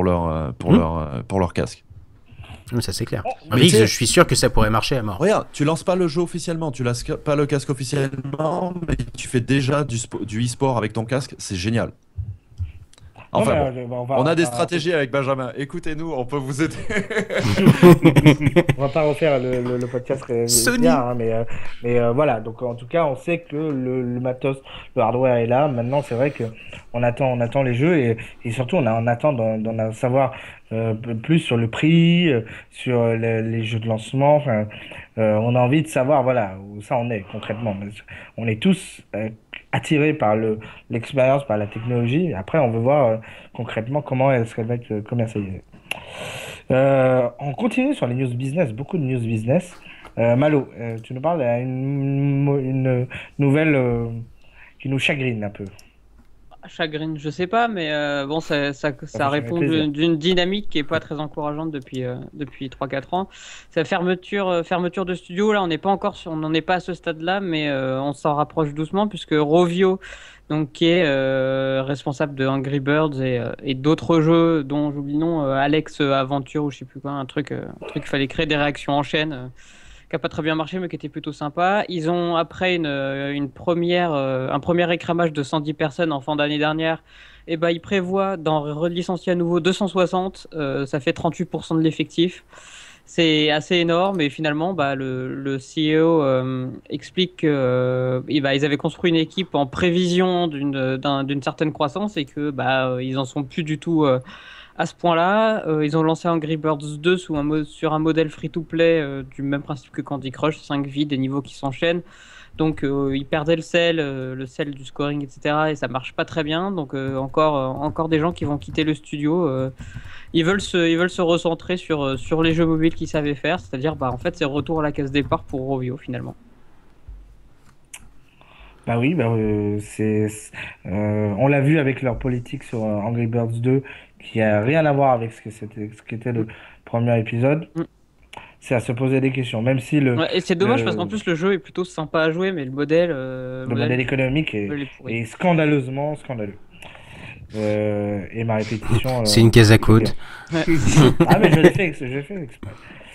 leur casque. Oui, ça c'est clair. Mais Riggs, tu sais- je suis sûr que ça pourrait marcher à mort. Regarde, tu lances pas le jeu officiellement, tu lances pas le casque officiellement, mais tu fais déjà du e-sport avec ton casque, c'est génial. Enfin, Non, bon, mais, on a des stratégies avec Benjamin. Écoutez-nous, on peut vous aider. On va pas refaire le podcast Sony. VR, hein, mais voilà. Donc en tout cas, on sait que le matos, le hardware est là. Maintenant, c'est vrai que on attend les jeux et surtout on attend d'en savoir plus sur le prix, sur les jeux de lancement. Enfin, on a envie de savoir, voilà, où ça en est concrètement. On est tous attirés par l'expérience, par la technologie. Après, on veut voir concrètement comment elle serait être commercialisée. On continue sur les news business, beaucoup de news business. Malo, tu nous parles d'une nouvelle qui nous chagrine un peu. Chagrine, je sais pas, mais bon, ça fait répond plaisir. d'une dynamique qui est pas très encourageante depuis 3-4 ans. C'est la fermeture de studio. Là, on n'en est pas à ce stade-là, mais on s'en rapproche doucement puisque Rovio, donc qui est responsable de Angry Birds et d'autres jeux dont j'oublie le nom, Alex Aventure ou je sais plus quoi, un truc qu'il fallait créer des réactions en chaîne. Qui a pas très bien marché mais qui était plutôt sympa. Ils ont après un premier écrémage de 110 personnes en fin d'année dernière. Et ben ils prévoient d'en relicencier à nouveau 260. Ça fait 38% de l'effectif. C'est assez énorme et finalement le CEO explique que ils avaient construit une équipe en prévision d'une certaine croissance et que ils en sont plus du tout à ce point-là. Ils ont lancé Angry Birds 2 sur un modèle free-to-play du même principe que Candy Crush, 5 vies, des niveaux qui s'enchaînent. Donc ils perdaient le sel du scoring, etc. Et ça marche pas très bien. Donc encore des gens qui vont quitter le studio. Ils veulent se recentrer sur les jeux mobiles qu'ils savaient faire. C'est-à-dire, en fait, c'est retour à la case départ pour Rovio finalement. Bah oui, on l'a vu avec leur politique sur Angry Birds 2, qui a rien à voir avec ce qu'était le premier épisode. Mm. C'est à se poser des questions, même si Ouais, et c'est dommage le- parce qu'en plus le jeu est plutôt sympa à jouer, mais le modèle, le modèle économique est pourri. est scandaleusement scandaleux. Et ma répétition. C'est une case à côte. Ah, mais je l'ai fait exprès.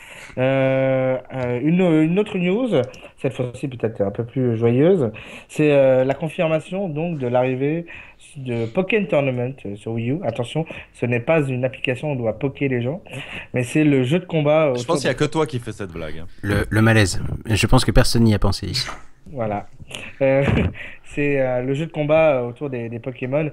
Une autre news, cette fois-ci peut-être un peu plus joyeuse, c'est la confirmation donc de l'arrivée de Pokken Tournament sur Wii U. Attention, ce n'est pas une application où on doit poker les gens, mais c'est le jeu de combat. Je pense qu'il n'y a que toi qui fais cette blague. Le malaise. Je pense que personne n'y a pensé ici. Voilà. Euh, c'est le jeu de combat autour des Pokémon.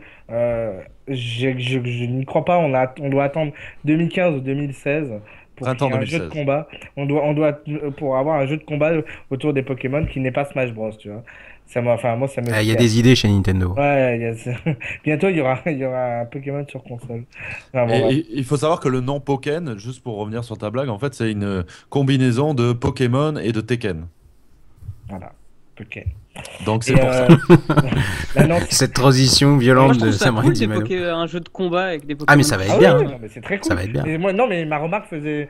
Je n'y crois pas. On doit attendre 2015 ou 2016 pour qu'il Printemps y ait un jeu de 2016. combat. Pour avoir un jeu de combat autour des Pokémon qui n'est pas Smash Bros. Tu vois. Enfin, moi, ça me Il y a fait. des idées chez Nintendo. Ouais, bientôt il y aura un Pokémon sur console. Enfin, bon, bref. Et il faut savoir que le nom Pokken, juste pour revenir sur ta blague, en fait, c'est une combinaison de Pokémon et de Tekken. Voilà. Ok. Donc c'est Et pour ça. là, non, Cette transition Moi, violente je trouve de ça Samurai cool, Dimano. un jeu de combat avec des Pokémon. Ah, mais ça va être ah bien, oui, hein. non, mais c'est très Ça cool. va être bien. Et moi, non, mais ma remarque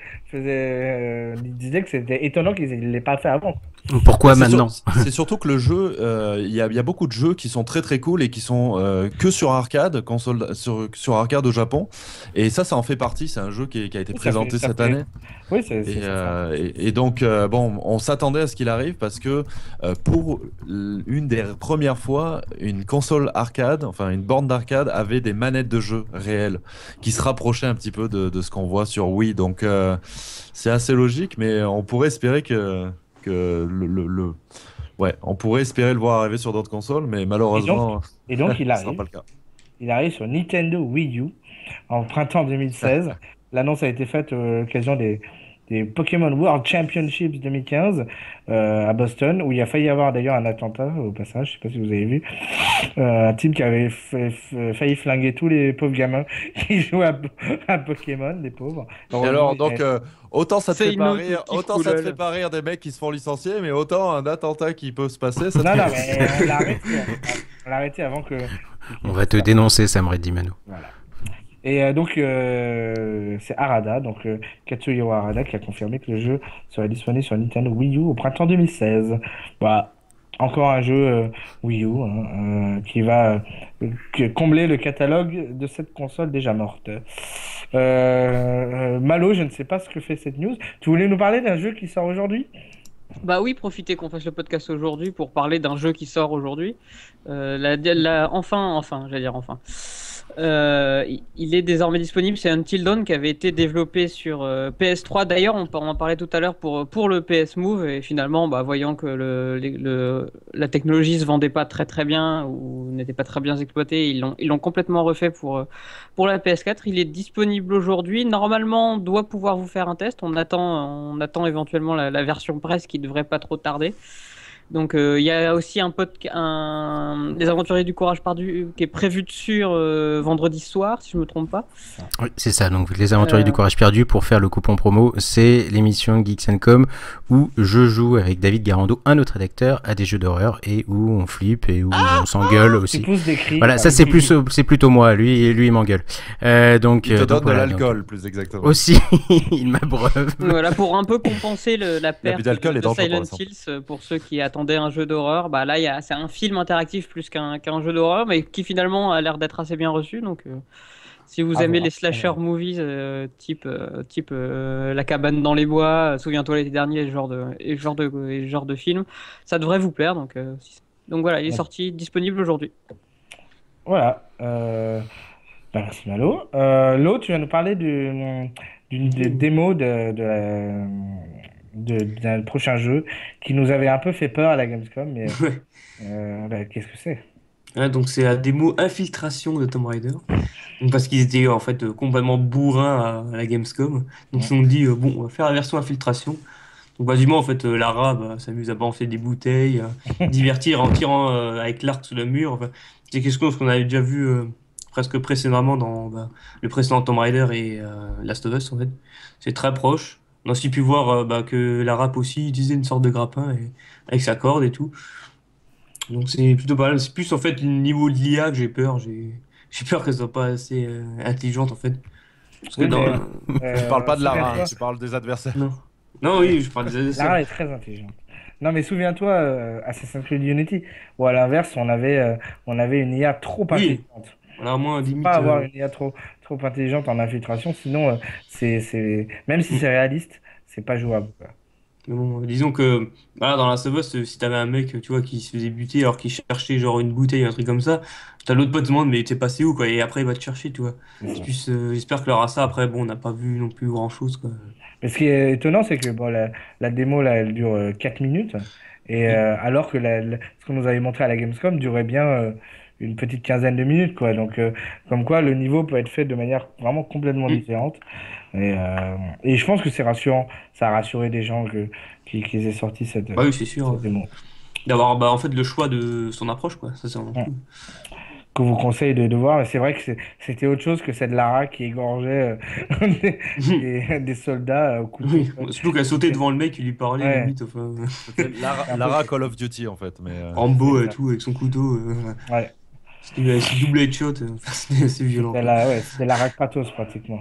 il disait que c'était étonnant qu'ils ne l'aient pas fait avant. Pourquoi Mais maintenant? c'est surtout que le jeu, il y a beaucoup de jeux qui sont très très cool et qui sont que sur arcade, sur arcade au Japon. Et ça en fait partie. C'est un jeu qui a été Oui, présenté ça cette fait. année. Oui, Et donc, bon, on s'attendait à ce qu'il arrive parce que pour une des premières fois, une console arcade, enfin une borne d'arcade, avait des manettes de jeu réelles qui se rapprochaient un petit peu de ce qu'on voit sur Wii. Donc, c'est assez logique, mais on pourrait espérer que ouais, on pourrait espérer le voir arriver sur d'autres consoles, mais Et donc, malheureusement, et donc ce sera pas le cas. il arrive sur Nintendo Wii U en printemps 2016. L'annonce a été faite à l'occasion des Pokémon World Championships 2015 à Boston, où il a failli y avoir d'ailleurs un attentat au passage, je sais pas si vous avez vu. Un type qui avait failli flinguer tous les pauvres gamins qui jouaient à Pokémon, les pauvres. Et Heureusement, alors, donc, autant ça te C'est fait une pas note rire, qui autant ça te fait fout pas rire des mecs qui se font licencier, mais autant un attentat qui peut se passer, ça te non, fait non, rire. mais on l'a arrêté. On l'a arrêté avant On qu'il va fasse te ça. dénoncer, Samurai Dimano. Voilà. Et donc, c'est Harada, donc Katsuhiro Harada, qui a confirmé que le jeu serait disponible sur Nintendo Wii U au printemps 2016. Voilà. Encore un jeu Wii U hein, qui va combler le catalogue de cette console déjà morte. Malo, je ne sais pas ce que fait cette news. Tu voulais nous parler d'un jeu qui sort aujourd'hui? Bah oui, profitez qu'on fasse le podcast aujourd'hui pour parler d'un jeu qui sort aujourd'hui. Enfin, j'allais dire enfin. Il est désormais disponible. C'est Until Dawn qui avait été développé sur PS3. D'ailleurs, on en parlait tout à l'heure pour le PS Move. Et finalement, bah, voyant que la technologie se vendait pas très très bien ou n'était pas très bien exploitée, ils l'ont complètement refait pour la PS4. Il est disponible aujourd'hui. Normalement, on doit pouvoir vous faire un test. On attend éventuellement la version presse qui devrait pas trop tarder. Donc il y a aussi des Aventuriers du Courage perdu qui est prévu dessus vendredi soir, si je me trompe pas. Oui, c'est ça. Donc, les Aventuriers du Courage perdu, pour faire le coupon promo, c'est l'émission Geeks Com où je joue avec David Garando, un autre rédacteur, à des jeux d'horreur et où on flippe et où on s'engueule Tu aussi. pousses des cris. Voilà, ça c'est plutôt moi. Lui il m'engueule. Donc, Il te donc donne de voilà, l'alcool, donc, plus exactement. aussi, il m'abreuve. Voilà, pour un peu compenser la perte d'alcool est de dangereux pour Silent la santé. Hills pour ceux qui attendaient un jeu d'horreur. Bah là, c'est un film interactif plus qu'un jeu d'horreur, mais qui finalement a l'air d'être assez bien reçu. Donc, si vous aimez les slasher movies type La cabane dans les bois, Souviens-toi l'été dernier, et ce genre de film, ça devrait vous plaire. Donc voilà, il est sorti, disponible aujourd'hui. Voilà. Bah, merci Malo. Lo, tu vas nous parler d'une démo d'un prochain jeu qui nous avait un peu fait peur à la Gamescom, mais bah, qu'est-ce que c'est? Ouais, donc c'est la démo Infiltration de Tomb Raider. Donc parce qu'ils étaient en fait complètement bourrins à la Gamescom. Donc ils se sont dit bon, on va faire la version Infiltration. Donc basiquement en fait Lara s'amuse à balancer des bouteilles, divertir en tirant avec l'arc sur le mur. Enfin, c'est quelque chose qu'on avait déjà vu presque précédemment dans le précédent Tomb Raider et Last of Us en fait. C'est très proche. On a aussi pu voir que Lara peut aussi utiliser une sorte de grappin avec sa corde et tout. Donc c'est plutôt pas mal. C'est plus en fait le niveau de l'IA que j'ai peur. J'ai peur qu'elle soit pas assez intelligente en fait. Parce que Oui, mais Tu parles pas de Lara, souviens-toi, tu parles des adversaires. non. Non, oui, je parle des adversaires. Lara est très intelligente. Non, mais souviens-toi, Assassin's Creed Unity, où à l'inverse, on avait une IA trop Oui, intelligente. on a au moins limite. Pas avoir une IA trop intelligente en infiltration, sinon, même si c'est réaliste, c'est pas jouable, quoi. Mais bon, disons que voilà, dans la of Us, si t'avais un mec, tu vois, qui se faisait buter alors qu'il cherchait genre une bouteille, un truc comme ça, t'as l'autre pote qui demande mais t'es passé où quoi, et après il va te chercher, tu vois. C'est ça. J'espère que leur ça après, bon, on n'a pas vu non plus grand chose quoi. Mais ce qui est étonnant, c'est que bon, la démo, là, elle dure 4 minutes. Et alors que ce qu'on nous avait montré à la Gamescom durait bien une petite quinzaine de minutes, quoi. Donc, comme quoi, le niveau peut être fait de manière vraiment complètement Mm. différente. Et je pense que c'est rassurant. Ça a rassuré des gens qu'ils aient sorti Bah oui, c'est sûr. cette démo. D'avoir bah, en fait le choix de son approche, quoi. Ça, c'est vraiment Mm. cool. Que vous conseille de voir. Mais c'est vrai que c'était autre chose que cette Lara qui égorgeait des soldats au couteau, Oui, quoi. surtout qu'elle sautait devant le mec qui lui parlait, Ouais, limite, enfin, C'était c'est un peu Lara Call of Duty en fait, mais c'est Rambo et ça. tout, avec son couteau. Ouais. C'était double headshot, c'était assez violent, quoi. Ouais, c'était Lara Kratos pratiquement.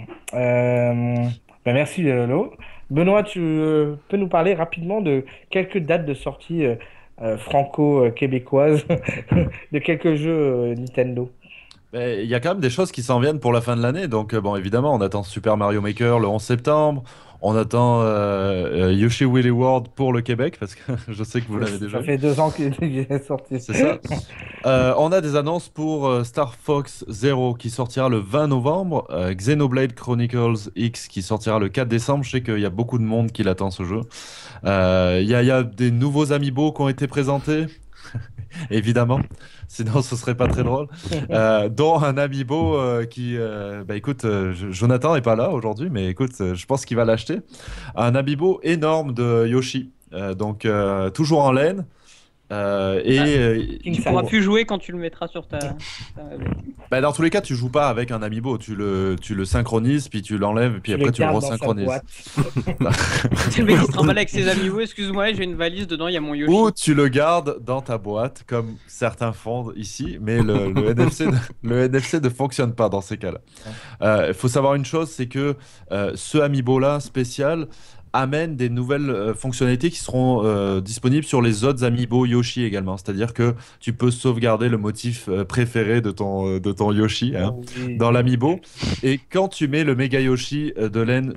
Merci Lo. Benoît, tu peux nous parler rapidement de quelques dates de sortie franco-québécoises de quelques jeux Nintendo. mais il y a quand même des choses qui s'en viennent pour la fin de l'année. Donc, bon, évidemment, on attend Super Mario Maker le 11 septembre. On attend Yoshi Willy World pour le Québec, parce que je sais que vous l'avez déjà Ça eu. fait 2 ans qu'il est sorti. C'est ça. On a des annonces pour Star Fox Zero qui sortira le 20 novembre, Xenoblade Chronicles X qui sortira le 4 décembre. Je sais qu'il y a beaucoup de monde qui l'attend ce jeu. Il y a des nouveaux amiibo qui ont été présentés, évidemment, sinon ce serait pas très drôle. Dont un amiibo bah écoute, Jonathan n'est pas là aujourd'hui, mais écoute, je pense qu'il va l'acheter. Un amiibo énorme de Yoshi, toujours en laine. Ah, King Tu size. pourras plus jouer quand tu le mettras sur ta Bah, dans tous les cas, tu joues pas avec un amiibo, tu le synchronises, puis tu l'enlèves, puis Tu après le tu le gardes dans sa resynchronises. boîte. C'est le mec qui se trimballe avec ses amis. Excuse-moi, j'ai une valise dedans, il y a mon Yoshi. Ou tu le gardes dans ta boîte, comme certains font ici, mais le NFC, le NFC ne fonctionne pas dans ces cas-là. Il faut savoir une chose, c'est que ce Amiibo-là spécial amène des nouvelles fonctionnalités qui seront disponibles sur les autres Amiibo Yoshi également. C'est-à-dire que tu peux sauvegarder le motif préféré de ton Yoshi, hein, Oh oui. dans l'Amiibo. Et quand tu mets le Mega Yoshi de laine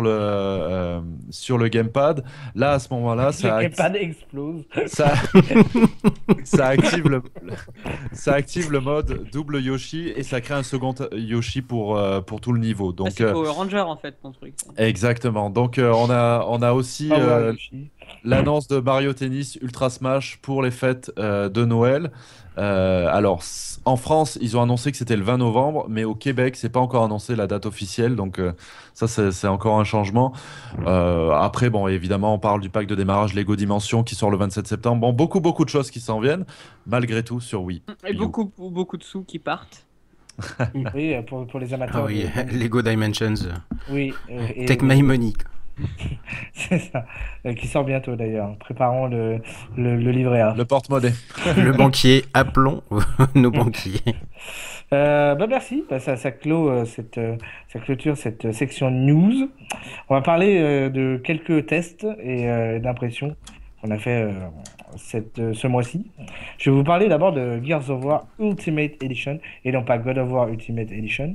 sur le gamepad, là, à ce moment-là, Le gamepad explose. ça, ça active le mode double Yoshi et ça crée un second Yoshi pour tout le niveau. Ah, Donc, c'est Power Ranger en fait, ton truc. exactement. Donc, on a aussi Power Yoshi. l'annonce de Mario Tennis Ultra Smash pour les fêtes de Noël. Alors, en France, ils ont annoncé que c'était le 20 novembre, mais au Québec, c'est pas encore annoncé la date officielle. Donc, ça, c'est encore un changement. Après, bon, évidemment, on parle du pack de démarrage Lego Dimension qui sort le 27 septembre. Bon, beaucoup de choses qui s'en viennent, malgré tout, sur Wii. Et U. beaucoup de sous qui partent. Oui, pour les Ah amateurs. oui, de- Lego Dimensions. Oui, et Take My Money. c'est ça. Qui sort bientôt d'ailleurs. Préparons le livret A. Le porte-monnaie. Le banquier, appelons nos banquiers. Merci. Ça clôture cette section news. On va parler de quelques tests et d'impressions qu'on a fait ce mois-ci. Je vais vous parler d'abord de Gears of War Ultimate Edition et non pas God of War Ultimate Edition.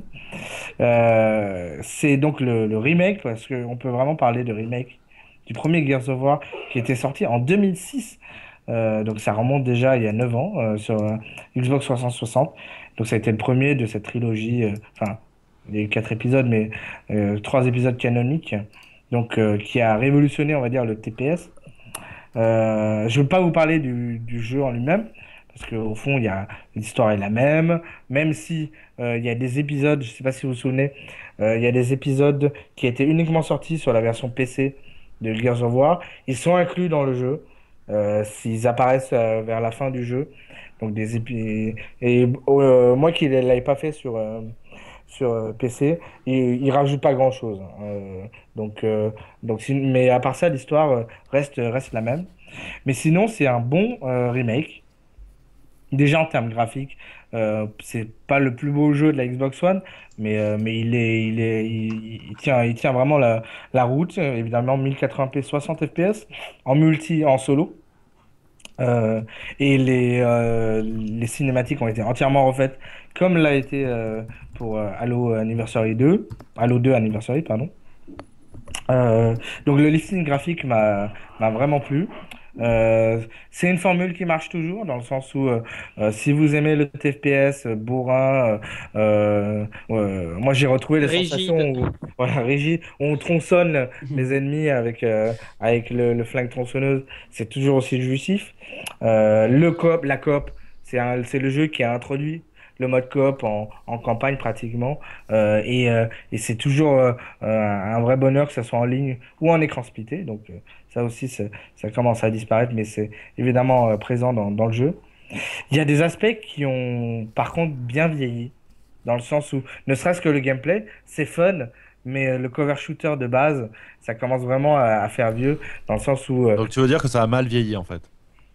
C'est donc le remake, parce qu'on peut vraiment parler de remake du premier Gears of War qui était sorti en 2006. Donc ça remonte déjà il y a 9 ans sur Xbox 360. Donc ça a été le premier de cette trilogie. Enfin, il y a eu 4 épisodes, mais 3 épisodes canoniques. Donc qui a révolutionné, on va dire, le TPS. Je ne veux pas vous parler du jeu en lui-même, parce qu'au fond, l'histoire est la même si il y a des épisodes, je ne sais pas si vous vous souvenez, il y a des épisodes qui étaient uniquement sortis sur la version PC de Gears of War. Ils sont inclus dans le jeu, s'ils apparaissent vers la fin du jeu. Donc moi qui ne l'avais pas fait sur PC, il rajoute pas grand-chose, hein. Mais à part ça, l'histoire reste la même. Mais sinon, c'est un bon remake. Déjà en termes graphiques, c'est pas le plus beau jeu de la Xbox One, mais il tient vraiment la route. Évidemment, 1080p, 60 FPS, en multi, en solo. Et les cinématiques ont été entièrement refaites, comme l'a été pour Halo 2 Anniversary, pardon. Donc le lifting graphique m'a vraiment plu. C'est une formule qui marche toujours, dans le sens où si vous aimez le TFPS bourrin, moi j'ai retrouvé les sensations Rigide. où, voilà, rigide, où on tronçonne les ennemis avec le flingue tronçonneuse, c'est toujours aussi jouissif. Le coop, la coop, c'est le jeu qui a introduit le mode coop en campagne pratiquement, et c'est toujours un vrai bonheur que ce soit en ligne ou en écran splitté. Donc ça aussi, ça commence à disparaître, mais c'est évidemment présent dans le jeu. Il y a des aspects qui ont par contre bien vieilli, dans le sens où, ne serait-ce que le gameplay, c'est fun, mais le cover shooter de base, ça commence vraiment à faire vieux, dans le sens où Donc tu veux dire que ça a mal vieilli en fait.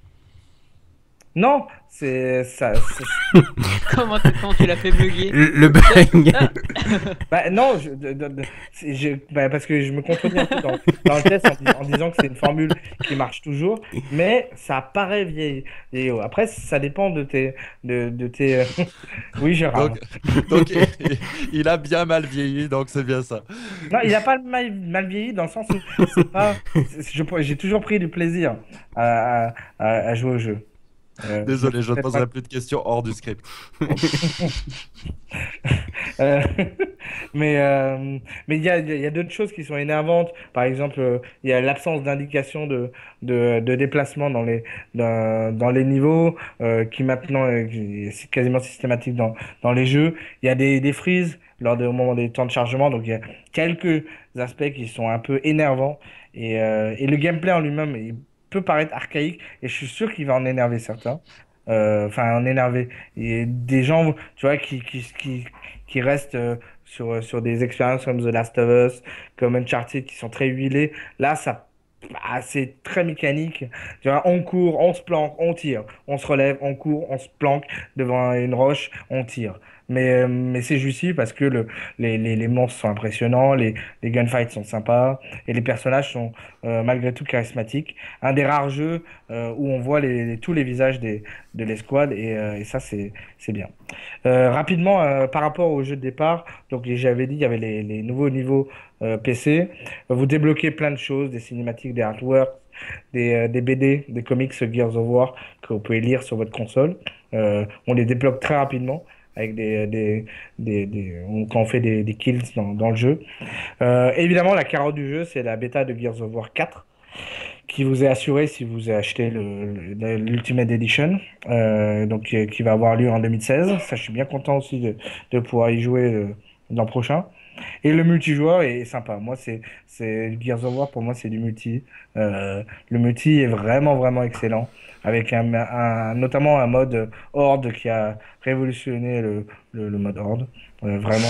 non, c'est ça. Comment tu l'as fait bugger? Le bug. Bah, non, bah, parce que je me contredis un peu dans le test en disant que c'est une formule qui marche toujours, mais ça paraît vieillot. Après, ça dépend de tes. Oui, je rame. Donc il a bien mal vieilli, donc c'est bien ça. Non, il n'a pas mal vieilli dans le sens où c'est pas. J'ai toujours pris du plaisir à jouer au jeu. Je me Désolé, suis je ne peut-être poserai plus de questions hors du script. Euh, mais il y a d'autres choses qui sont énervantes. Par exemple, il y a l'absence d'indication de déplacement dans les niveaux, qui maintenant est quasiment systématique dans les jeux. Il y a des freezes au moment des temps de chargement. Donc il y a quelques aspects qui sont un peu énervants. Et le gameplay en lui-même, il peut paraître archaïque. Et je suis sûr qu'il va en énerver certains. Enfin, en énerver. Et des gens, tu vois, qui restent sur des expériences comme The Last of Us, comme Uncharted, qui sont très huilées. Là, c'est très mécanique. Tu vois, on court, on se planque, on tire. On se relève, on court, on se planque devant une roche, on tire. Mais c'est jouissif parce que les monstres sont impressionnants, les gunfights sont sympas, et les personnages sont malgré tout charismatiques. Un des rares jeux où on voit tous les visages de l'escouade, et ça, c'est bien. Rapidement, par rapport au jeu de départ, donc j'avais dit, il y avait les nouveaux niveaux PC. Vous débloquez plein de choses, des cinématiques, des artworks, des BD, des comics Gears of War que vous pouvez lire sur votre console. On les débloque très rapidement avec quand on fait des kills dans le jeu. Évidemment, la carotte du jeu, c'est la bêta de Gears of War 4 qui vous est assurée si vous achetez l'Ultimate Edition, donc qui va avoir lieu en 2016. Ça, je suis bien content aussi de pouvoir y jouer l'an prochain. Et le multijoueur est sympa. Moi, c'est Gears of War, pour moi, c'est du multi. Le multi est vraiment, vraiment excellent. Avec notamment un mode Horde qui a révolutionné le mode Horde. Vraiment,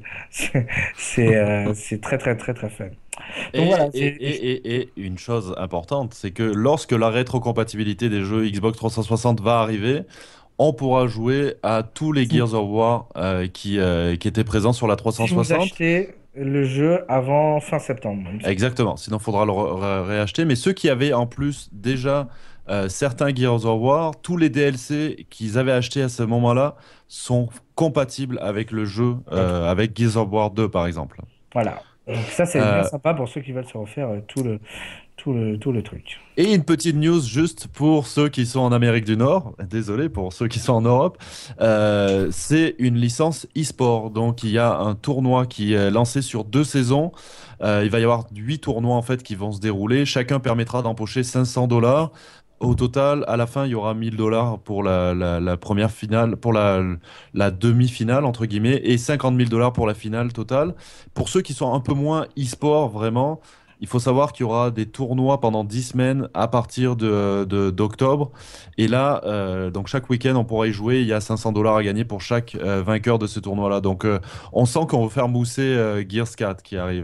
c'est très, très, très, très fun. Donc Et, voilà, et, et, et une chose importante, c'est que lorsque la rétrocompatibilité des jeux Xbox 360 va arriver, on pourra jouer à tous les si, Gears of War qui étaient présents sur la si vous 360. achetez le jeu avant fin septembre, il me semble. Exactement, sinon il faudra le réacheter. Mais ceux qui avaient en plus déjà certains Gears of War, tous les DLC qu'ils avaient achetés à ce moment-là sont compatibles avec le jeu, Ok. avec Gears of War 2 par exemple. Voilà. Donc ça, c'est bien Euh, sympa pour ceux qui veulent se refaire tout le truc. Et une petite news juste pour ceux qui sont en Amérique du Nord, désolé pour ceux qui sont en Europe, c'est une licence e-sport. Donc il y a un tournoi qui est lancé sur 2 saisons. Il va y avoir 8 tournois en fait qui vont se dérouler. Chacun permettra d'empocher 500 dollars. Au total, à la fin, il y aura 1000 dollars pour la première finale, pour la demi-finale, entre guillemets, et 50 000 dollars pour la finale totale. Pour ceux qui sont un peu moins e-sport, vraiment, il faut savoir qu'il y aura des tournois pendant 10 semaines à partir d'octobre. Et là, donc chaque week-end, on pourra y jouer. Il y a 500 dollars à gagner pour chaque vainqueur de ce tournoi-là. Donc, on sent qu'on va faire mousser Gears 4 qui arrive.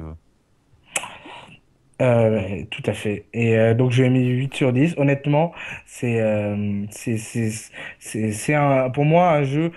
Tout à fait. Et donc, je lui ai mis 8 sur 10. Honnêtement, c'est pour moi un jeu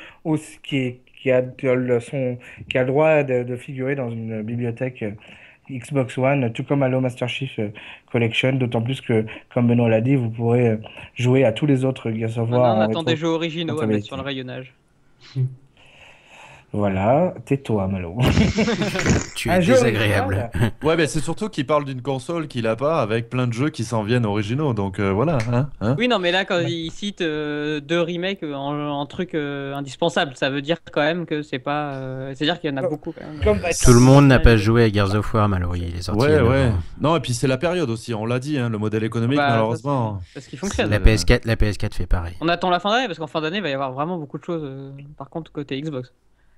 qui a le droit de figurer dans une bibliothèque Xbox One, tout comme Halo Master Chief Collection. D'autant plus que, comme Benoît l'a dit, vous pourrez jouer à tous les autres Gears of War Maintenant, on en attend des jeux originaux à mettre sur le rétro-comptabilité. rayonnage. Voilà, tais-toi, Malo. Tu Un es jeu désagréable. original. Ouais, mais c'est surtout qu'il parle d'une console qu'il a pas avec plein de jeux qui s'en viennent originaux. Donc voilà, hein. Oui, non, mais là, quand il cite deux remakes en truc indispensable, ça veut dire quand même que c'est pas. C'est-à-dire qu'il y en a beaucoup quand même. Comme va être Tout le monde n'a pas joué. joué à Gears of War, malheureusement. Il est sorti il y a Ouais, 9 ouais. ans. Non, et puis c'est la période aussi, on l'a dit, hein, le modèle économique, Bah, ça, malheureusement. c'est parce qu'il fonctionne. La PS4 fait pareil. On attend la fin d'année parce qu'en fin d'année, il va y avoir vraiment beaucoup de choses. Par contre, côté Xbox.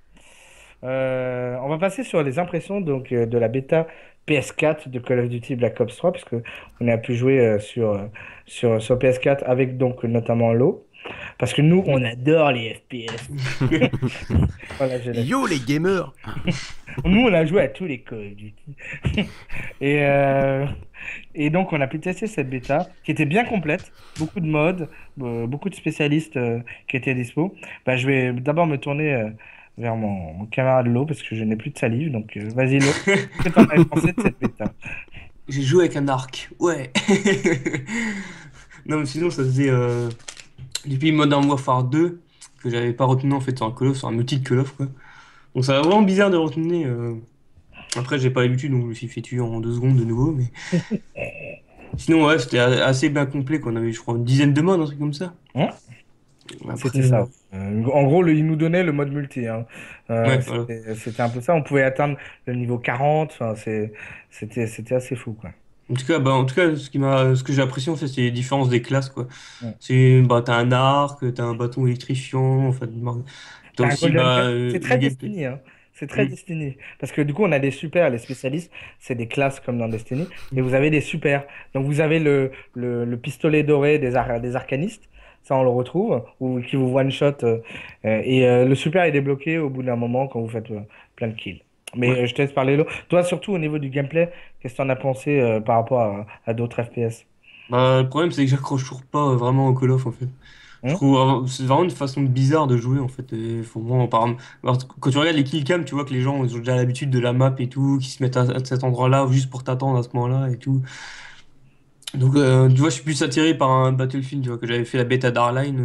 On va passer sur les impressions donc, de la bêta PS4 de Call of Duty Black Ops 3, parce que on a pu jouer sur PS4 avec donc notamment Halo. Parce que nous, on adore les FPS. Voilà, Yo les gamers! nous, on a joué à tous les Call of Duty. Et, euh, et donc, on a pu tester cette bêta qui était bien complète. Beaucoup de modes, beaucoup de spécialistes qui étaient dispo. Bah, je vais d'abord me tourner vers mon camarade Lo parce que je n'ai plus de salive. Donc, vas-y, Lo. Qu'est-ce que t'en as pensé de cette bêta? J'ai joué avec un arc, ouais. Non, mais sinon, ça faisait depuis Modern Warfare 2 que j'avais pas retenu en fait sur un Call of, sur un multi de Call of quoi. Donc ça va vraiment bizarre de retenir. Après, j'ai pas l'habitude, donc je me suis fait tuer en 2 secondes de nouveau, mais sinon, ouais, c'était assez bien complet, qu'on avait, je crois, une dizaine de modes, un truc comme ça. Hein? Après, C'était ça. En gros, il nous donnait le mode multi. Hein. ouais, voilà. C'était un peu ça. On pouvait atteindre le niveau 40. Enfin, c'était assez fou, quoi. En tout cas, ce que j'ai apprécié en fait, c'est les différences des classes, quoi. Ouais. T'as un arc, t'as un bâton électrifiant, en fait, t'as T'as un aussi, Golden Gun. C'est le très gameplay. Destiny, hein. C'est très Mm. Destiny. Parce que du coup, on a des super, les spécialistes, c'est des classes comme dans Destiny. Et vous avez des super. Donc vous avez le pistolet doré des arcanistes. Ça, on le retrouve. Ou qui vous one-shot. Le super est débloqué au bout d'un moment quand vous faites plein de kills. Mais Ouais. je te laisse parler, Lo. Toi, surtout au niveau du gameplay, qu'est-ce que t'en as pensé par rapport à d'autres FPS? Bah, le problème, c'est que j'accroche toujours pas vraiment au Call of, en fait. Je Hein. trouve c'est vraiment une façon bizarre de jouer en fait. Et faut vraiment, alors, quand tu regardes les killcams, tu vois que les gens ils ont déjà l'habitude de la map et tout, qui se mettent à cet endroit-là juste pour t'attendre à ce moment-là et tout. Donc tu vois, je suis plus attiré par un Battlefield, tu vois, que j'avais fait la bêta d'Hardline.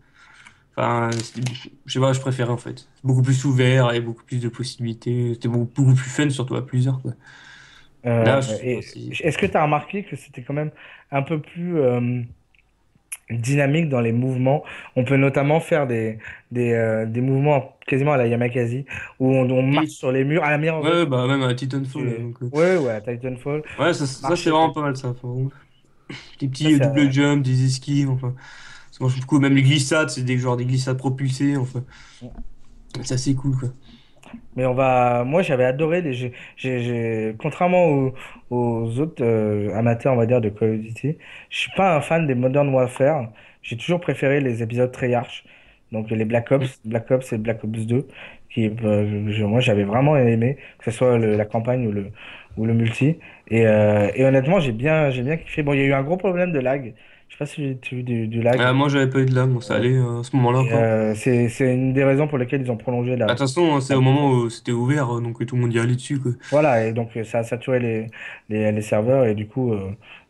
Je sais pas, je préférais en fait. Beaucoup plus ouvert et beaucoup plus de possibilités. C'était beaucoup plus fun, surtout à plusieurs, quoi. Là, je sais pas si. Est-ce que tu as remarqué que c'était quand même un peu plus dynamique dans les mouvements? On peut notamment faire des mouvements quasiment à la Yamakasi, où on marche Oui. sur les murs, à la manière en fait. Ouais, bah même à Titanfall. Donc, Ouais, ouais, à Titanfall, ouais, ça c'est marcher vraiment pas mal ça. Des ça, petits double jump, des esquives, enfin. Ça marche beaucoup. Même les glissades, c'est des glissades propulsées, enfin. C'est assez cool, quoi. Mais moi, j'avais adoré contrairement aux autres amateurs, on va dire, de Call of Duty, je suis pas un fan des Modern Warfare. J'ai toujours préféré les épisodes Treyarch, donc les Black Ops et Black Ops 2, moi, j'avais vraiment aimé, que ce soit la campagne ou le multi. Et honnêtement, j'ai bien kiffé. Bon, il y a eu un gros problème de lag. Je sais pas si tu as vu du lag. Moi, j'avais pas eu de lame, bon, ça allait à ce moment-là encore. C'est une des raisons pour lesquelles ils ont prolongé Bah, de toute façon, c'est la au moment bêta. où c'était ouvert, donc tout le monde y allait dessus, quoi. Voilà, et donc ça a saturé les serveurs et du coup,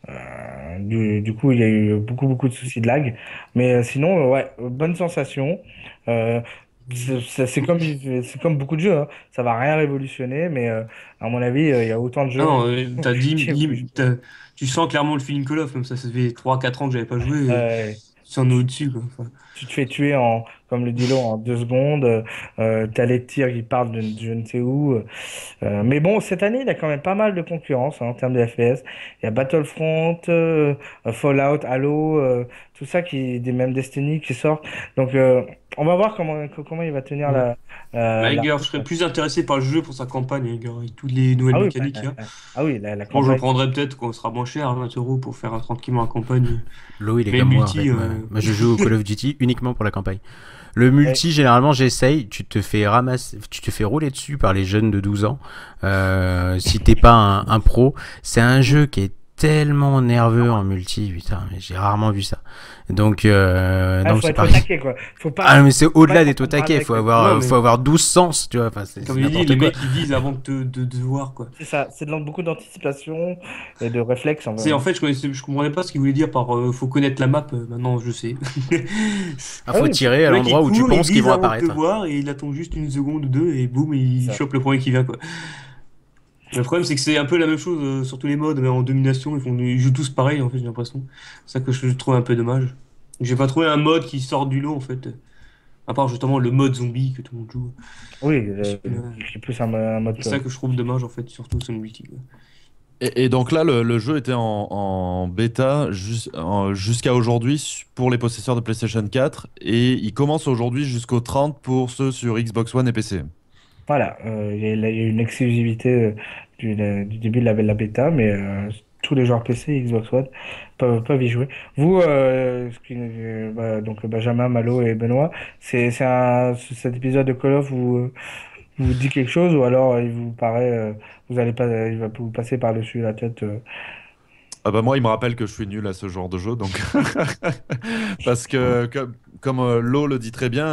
du coup, il y a eu beaucoup de soucis de lag. Mais sinon, ouais, bonne sensation. Euh, c'est comme beaucoup de jeux, hein. Ça va rien révolutionner, mais à mon avis, il y a autant de Ah jeux non, tu sens clairement le feeling Call of, comme ça fait 3 4 ans que j'avais pas joué, euh, tu en es au-dessus, quoi. Enfin, tu te fais tuer comme le dit l'eau, en 2 secondes. T'as les tirs qui partent de je ne sais où. Mais bon, cette année, il y a quand même pas mal de concurrence hein, en termes de FPS. Il y a Battlefront, Fallout, Halo, tout ça même Destiny qui sortent. Donc, on va voir comment il va tenir ouais. Bah, la Hager, je route. serais plus intéressé par le jeu pour sa campagne, Hager, avec toutes les nouvelles Ah oui, mécaniques qu'il y a. la Bon, je le campagne. prendrais peut-être quand on sera moins cher, 20 € pour faire tranquillement la campagne. L'eau, il est Mais comme moi en multi, fait. Moi, je joue au Call of Duty uniquement pour la campagne. Le multi, généralement, j'essaye. Tu te fais rouler dessus par les jeunes de 12 ans. Si t'es pas un pro, c'est un jeu qui est tellement nerveux en multi, putain, mais j'ai rarement vu ça. Donc, faut c'est être pas... au taquet, quoi. Faut pas. Ah, mais c'est au-delà pas d'être au comprendre taquet, avec faut le- avoir, Non, mais- faut avoir 12 sens, tu vois, enfin, c'est Comme il dit, n'importe les quoi. mecs ils visent avant de voir quoi. C'est ça, c'est beaucoup d'anticipation et de réflexe. En fait, je comprenais pas ce qu'il voulait dire par faut connaître la map. Maintenant, je sais. Ah, faut oui, tirer à Le mec, il l'endroit où tu court, il penses qu'ils vise vont avant de apparaître. te voir et il attend juste une seconde ou deux et boum, il Ça. chope le premier qui vient quoi. Le problème, c'est que c'est un peu la même chose sur tous les modes, mais en domination, ils jouent tous pareil en fait, j'ai l'impression. C'est ça que je trouve un peu dommage. J'ai pas trouvé un mode qui sort du lot en fait. À part justement le mode zombie que tout le monde joue. Oui, C'est c'est plus un mode. ça que je trouve dommage en fait, surtout sur Multi. Quoi. Et donc là, le jeu était en bêta jusqu'à aujourd'hui pour les possesseurs de PlayStation 4 et il commence aujourd'hui jusqu'au 30 pour ceux sur Xbox One et PC. Voilà, il y a eu une exclusivité du début de la bêta, mais tous les joueurs PC et Xbox One peuvent y jouer. Vous, donc Benjamin, Malo et Benoît, cet épisode de Call of vous dit quelque chose ou alors il vous paraît, vous allez pas, il va vous passer par-dessus la tête. Ah bah moi, il me rappelle que je suis nul à ce genre de jeu, donc parce que comme Lo le dit très bien,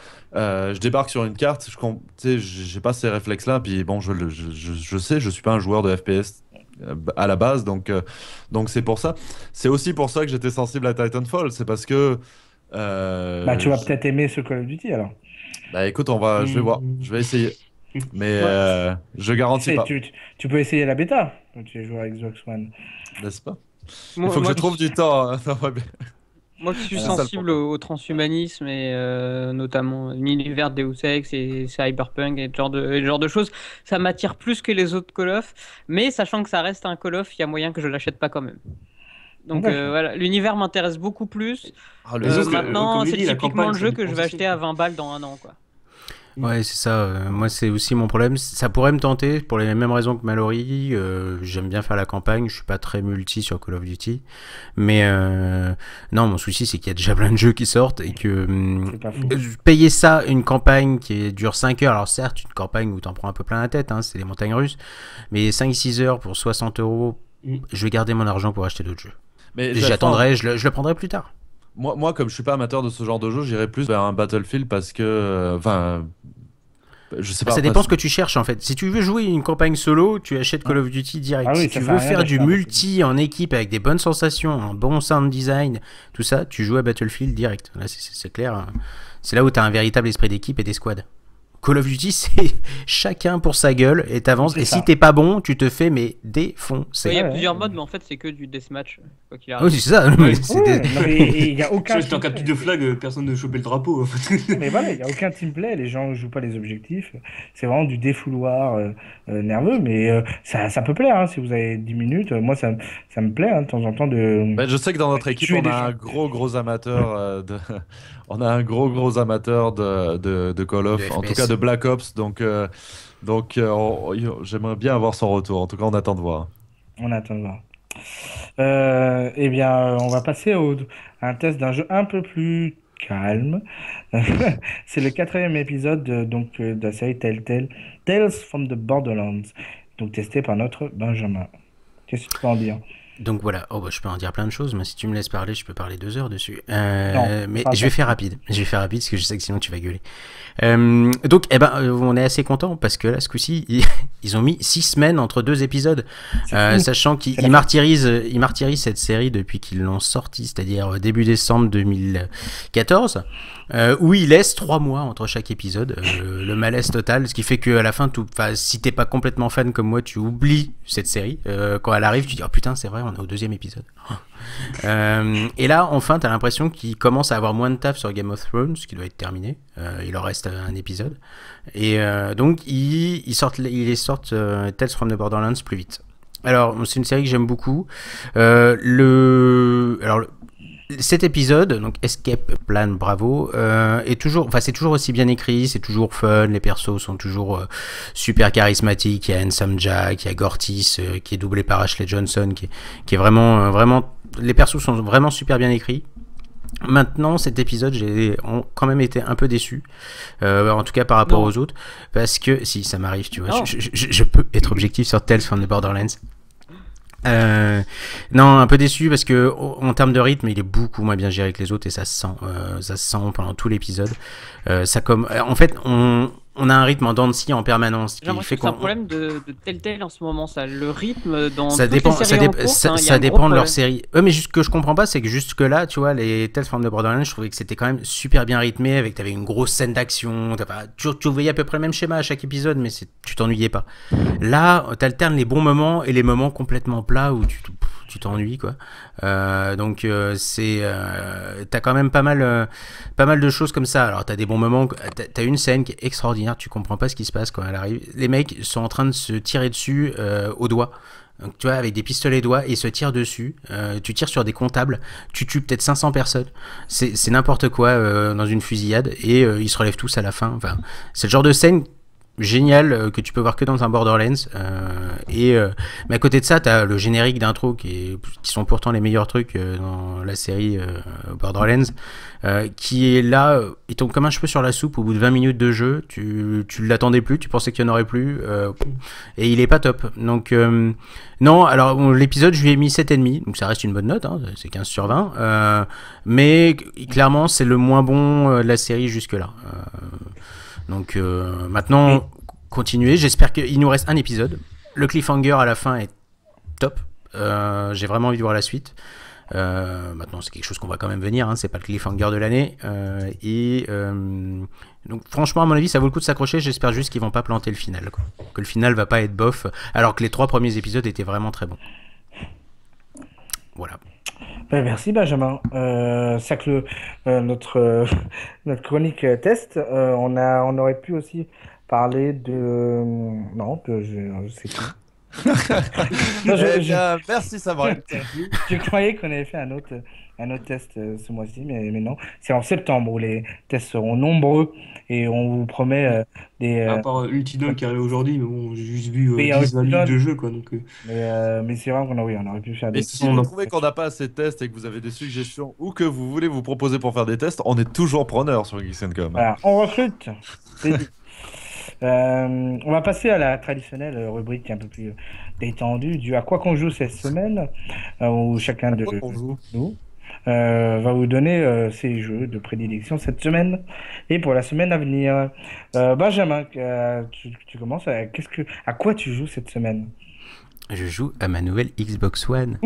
je débarque sur une carte, tu sais, j'ai pas ces réflexes-là, puis bon, je sais, je suis pas un joueur de FPS à la base, donc c'est pour ça. C'est aussi pour ça que j'étais sensible à Titanfall, c'est parce que Bah, tu vas peut-être aimer ce Call of Duty alors. bah écoute, je vais voir, je vais essayer, mais Ouais. je garantis pas, Tu peux essayer la bêta quand tu joues à Xbox One. n'est-ce pas? Il Moi, faut que je moi, trouve du temps, hein. moi qui suis Voilà. C'est ça, le sensible problème. au transhumanisme et notamment l'univers Deus Ex et Cyberpunk et ce genre de choses, ça m'attire plus que les autres Call of, mais sachant que ça reste un Call of, il y a moyen que je l'achète pas quand même. Donc D'accord. voilà, l'univers m'intéresse beaucoup plus. Ah, Mais sauf que, Maintenant, comme il c'est dit, la typiquement campagne, le ça jeu dépend que je vais aussi, acheter à quoi. 20 balles dans un an, quoi. Ouais, c'est ça. Moi, c'est aussi mon problème. Ça pourrait me tenter pour les mêmes raisons que Mallory. J'aime bien faire la campagne. Je suis pas très multi sur Call of Duty. Mais non, mon souci, c'est qu'il y a déjà plein de jeux qui sortent et que C'est pas fou. payer ça, une campagne qui dure 5 heures. Alors certes, une campagne où t'en prends un peu plein la tête, hein, c'est les montagnes russes. Mais 5-6 heures pour 60 €, je vais garder mon argent pour acheter d'autres jeux. Mais Et je vais être j'attendrai, je le prendrai plus tard. Moi, comme je suis pas amateur de ce genre de jeu, j'irais plus vers un Battlefield parce que, enfin, je sais pas. Ça après, dépend ce que tu cherches en fait. Si tu veux jouer une campagne solo, tu achètes Call of Duty direct. Ah oui, Si ça tu sert à veux rien faire du d'acheter un multi en équipe avec des bonnes sensations, un bon sound design, tout ça, tu joues à Battlefield direct. Là, c'est clair. Hein. C'est là où tu as un véritable esprit d'équipe et des squads. Call of Duty, c'est chacun pour sa gueule et t'avances. C'est Et ça. si t'es pas bon, tu te fais mais Il y défoncer. a Ouais, plusieurs ouais. modes, mais en fait, c'est que du deathmatch, quoi qu'il Ah arrive. oui, c'est ça. Mais c'est Ouais, des- non, mais et il y a aucun. Si en capture de flag, personne ne chopait le drapeau. En fait. Mais voilà, il n'y a aucun teamplay, les gens ne jouent pas les objectifs. C'est vraiment du défouloir nerveux, mais ça peut plaire hein, si vous avez 10 minutes. Moi, ça me plaît hein, de temps en temps de. je sais que dans notre équipe, tuer on des a un gens. gros amateur on a un gros amateur de Call of, De en tout FPS. cas de Black Ops, donc j'aimerais bien avoir son retour. En tout cas, on attend de voir. On attend de voir. Eh bien, on va passer à un test d'un jeu un peu plus calme. C'est le 4e épisode de la série Telltale, Tales from the Borderlands, donc testé par notre Benjamin. Qu'est-ce que tu peux en dire? Donc voilà, je peux en dire plein de choses, mais si tu me laisses parler, je peux parler 2 heures dessus. Non, Mais pas je vais faire rapide. Je vais faire rapide parce que je sais que sinon tu vas gueuler. Donc, on est assez content parce que là, ce coup-ci, ils ont mis 6 semaines entre 2 épisodes, C'est fou. sachant C'est qu'ils la martyrisent cette série depuis qu'ils l'ont sortie, c'est-à-dire début décembre 2014. Où ils laissent 3 mois entre chaque épisode, le malaise total, ce qui fait qu'à la fin, si t'es pas complètement fan comme moi, tu oublies cette série. Quand elle arrive, tu dis oh putain, c'est vrai, on est au 2e épisode. Et là, enfin, t'as l'impression qu'ils commencent à avoir moins de taf sur Game of Thrones, ce qui doit être terminé. Il leur reste un épisode. Et donc, ils sortent Tales from the Borderlands plus vite. Alors, c'est une série que j'aime beaucoup. Cet épisode, donc Escape Plan Bravo, c'est toujours aussi bien écrit, c'est toujours fun, les persos sont toujours super charismatiques. Il y a Handsome Jack, il y a Gortys qui est doublé par Ashley Johnson, qui est vraiment, les persos sont vraiment super bien écrits. Maintenant, cet épisode, j'ai quand même été un peu déçu, en tout cas par rapport aux autres, parce que si ça m'arrive, tu vois, je peux être objectif sur Tales from the Borderlands. Non, un peu déçu parce que en termes de rythme, il est beaucoup moins bien géré que les autres et ça se sent pendant tout l'épisode. En fait, on a un rythme en dents de scie en permanence J'ai l'impression que c'est un problème de Telltale en ce moment, ça. Le rythme dans toutes les séries en cours, ça dépend de leur série. Mais ce que je comprends pas, c'est que jusque là, tu vois, les Tales from the Borderlands, je trouvais que c'était quand même super bien rythmé, t'avais une grosse scène d'action, tu voyais à peu près le même schéma à chaque épisode, mais tu t'ennuyais pas. Là, t'alternes les bons moments et les moments complètement plats où tu t'ennuies, quoi. Donc t'as quand même pas mal de choses comme ça. Alors t'as des bons moments, t'as une scène qui est extraordinaire, tu comprends pas ce qui se passe quand elle arrive. Les mecs sont en train de se tirer dessus au doigt. Donc, tu vois, avec des pistolets doigts, ils se tirent dessus. Tu tires sur des comptables, tu tues peut-être 500 personnes. C'est n'importe quoi dans une fusillade et ils se relèvent tous à la fin. Enfin, c'est le genre de scène génial que tu peux voir que dans un Borderlands mais à côté de ça t'as le générique d'intro qui sont pourtant les meilleurs trucs dans la série Borderlands qui est là, il tombe comme un cheveu sur la soupe au bout de 20 minutes de jeu, tu l'attendais plus, tu pensais qu'il n'y en aurait plus et il est pas top, donc non, alors bon, l'épisode je lui ai mis 7,5, donc ça reste une bonne note, hein, c'est 15 sur 20 mais clairement c'est le moins bon de la série jusque là. Donc maintenant, continuez. J'espère qu'il nous reste un épisode. Le cliffhanger à la fin est top. J'ai vraiment envie de voir la suite. Maintenant, c'est quelque chose qu'on va quand même venir. Hein. C'est pas le cliffhanger de l'année. Donc, franchement, à mon avis, ça vaut le coup de s'accrocher. J'espère juste qu'ils vont pas planter le final, quoi. Que le final va pas être bof. Alors que les 3 premiers épisodes étaient vraiment très bons. Voilà. Ben, merci Benjamin. C'est que notre chronique test, on aurait pu aussi parler de... Non, je sais plus. Non, merci Sabrina. Je croyais qu'on avait fait un autre test ce mois-ci, mais non. C'est en septembre où les tests seront nombreux et on vous promet des... À part Ultidol qui arrive aujourd'hui, mais bon, j'ai juste vu Oui, 10-20 minutes de jeu, quoi. Donc, mais c'est vrai qu'on on aurait pu faire des... Et si vous trouvez qu'on n'a pas assez de tests et que vous avez des suggestions ou que vous voulez vous proposer pour faire des tests, on est toujours preneur sur Geeks&Com. Voilà, on recrute. On va passer à la traditionnelle rubrique un peu plus détendue du à quoi qu'on joue cette semaine, où chacun de nous va vous donner ses jeux de prédilection cette semaine et pour la semaine à venir. Benjamin, tu commences. À quoi tu joues cette semaine? Je joue à ma nouvelle Xbox One.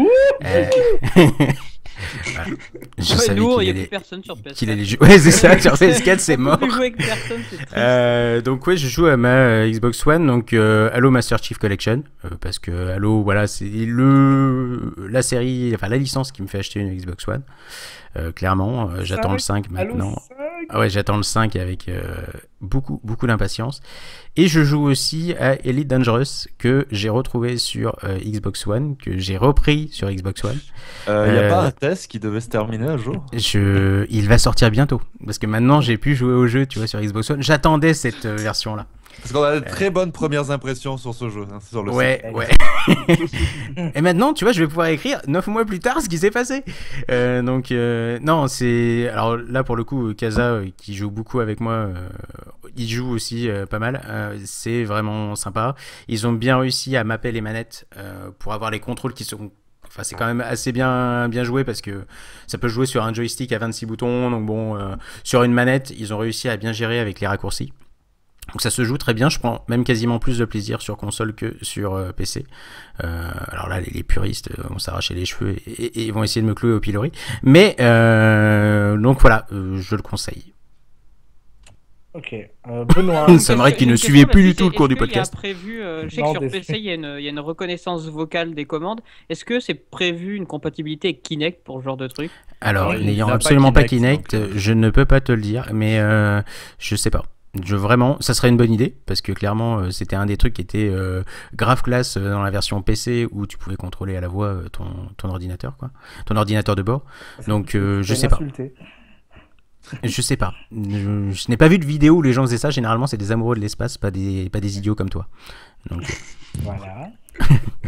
Je savais lourd, il n'y a plus personne sur PS4. Ouais, c'est ça, sur PS4 c'est mort. Plus jouer avec personne, c'est triste. Donc ouais, je joue à ma Xbox One, donc Halo Master Chief Collection, parce que Halo, voilà, c'est la série, enfin la licence qui me fait acheter une Xbox One. Clairement, j'attends le 5 maintenant. Ah ouais, j'attends le 5 avec beaucoup d'impatience. Et je joue aussi à Elite Dangerous que j'ai retrouvé sur Xbox One, que j'ai repris sur Xbox One. Il n'y a pas un test qui devait se terminer un jour? Il va sortir bientôt, parce que maintenant j'ai pu jouer au jeu, tu vois, sur Xbox One. J'attendais cette version-là. Parce qu'on a de très bonnes premières impressions sur ce jeu, hein, sur le ouais, site. Ouais. Et maintenant, tu vois, je vais pouvoir écrire 9 mois plus tard ce qui s'est passé. Non, c'est... Alors là, pour le coup, Kaza, qui joue beaucoup avec moi, il joue aussi pas mal. C'est vraiment sympa. Ils ont bien réussi à mapper les manettes pour avoir les contrôles qui sont... Enfin, c'est quand même assez bien joué parce que ça peut jouer sur un joystick à 26 boutons. Donc bon, sur une manette, ils ont réussi à bien gérer avec les raccourcis. Donc ça se joue très bien, je prends même quasiment plus de plaisir sur console que sur PC. Alors là, les puristes vont s'arracher les cheveux et vont essayer de me clouer au pilori. Mais donc voilà, je le conseille. Ok. Benoît. C'est vrai qu'il ne suivait plus du tout le cours du podcast. Je sais que sur PC, il y a une reconnaissance vocale des commandes. Est-ce que c'est prévu une compatibilité avec Kinect pour ce genre de truc? Alors, n'ayant absolument pas Kinect, je ne peux pas te le dire, mais je sais pas. Vraiment, ça serait une bonne idée parce que clairement c'était un des trucs qui était grave classe dans la version PC où tu pouvais contrôler à la voix ton ordinateur, quoi, ton ordinateur de bord. Donc je sais pas. Je sais pas. Je n'ai pas vu de vidéo où les gens faisaient ça. Généralement, c'est des amoureux de l'espace, pas des idiots comme toi. Donc voilà.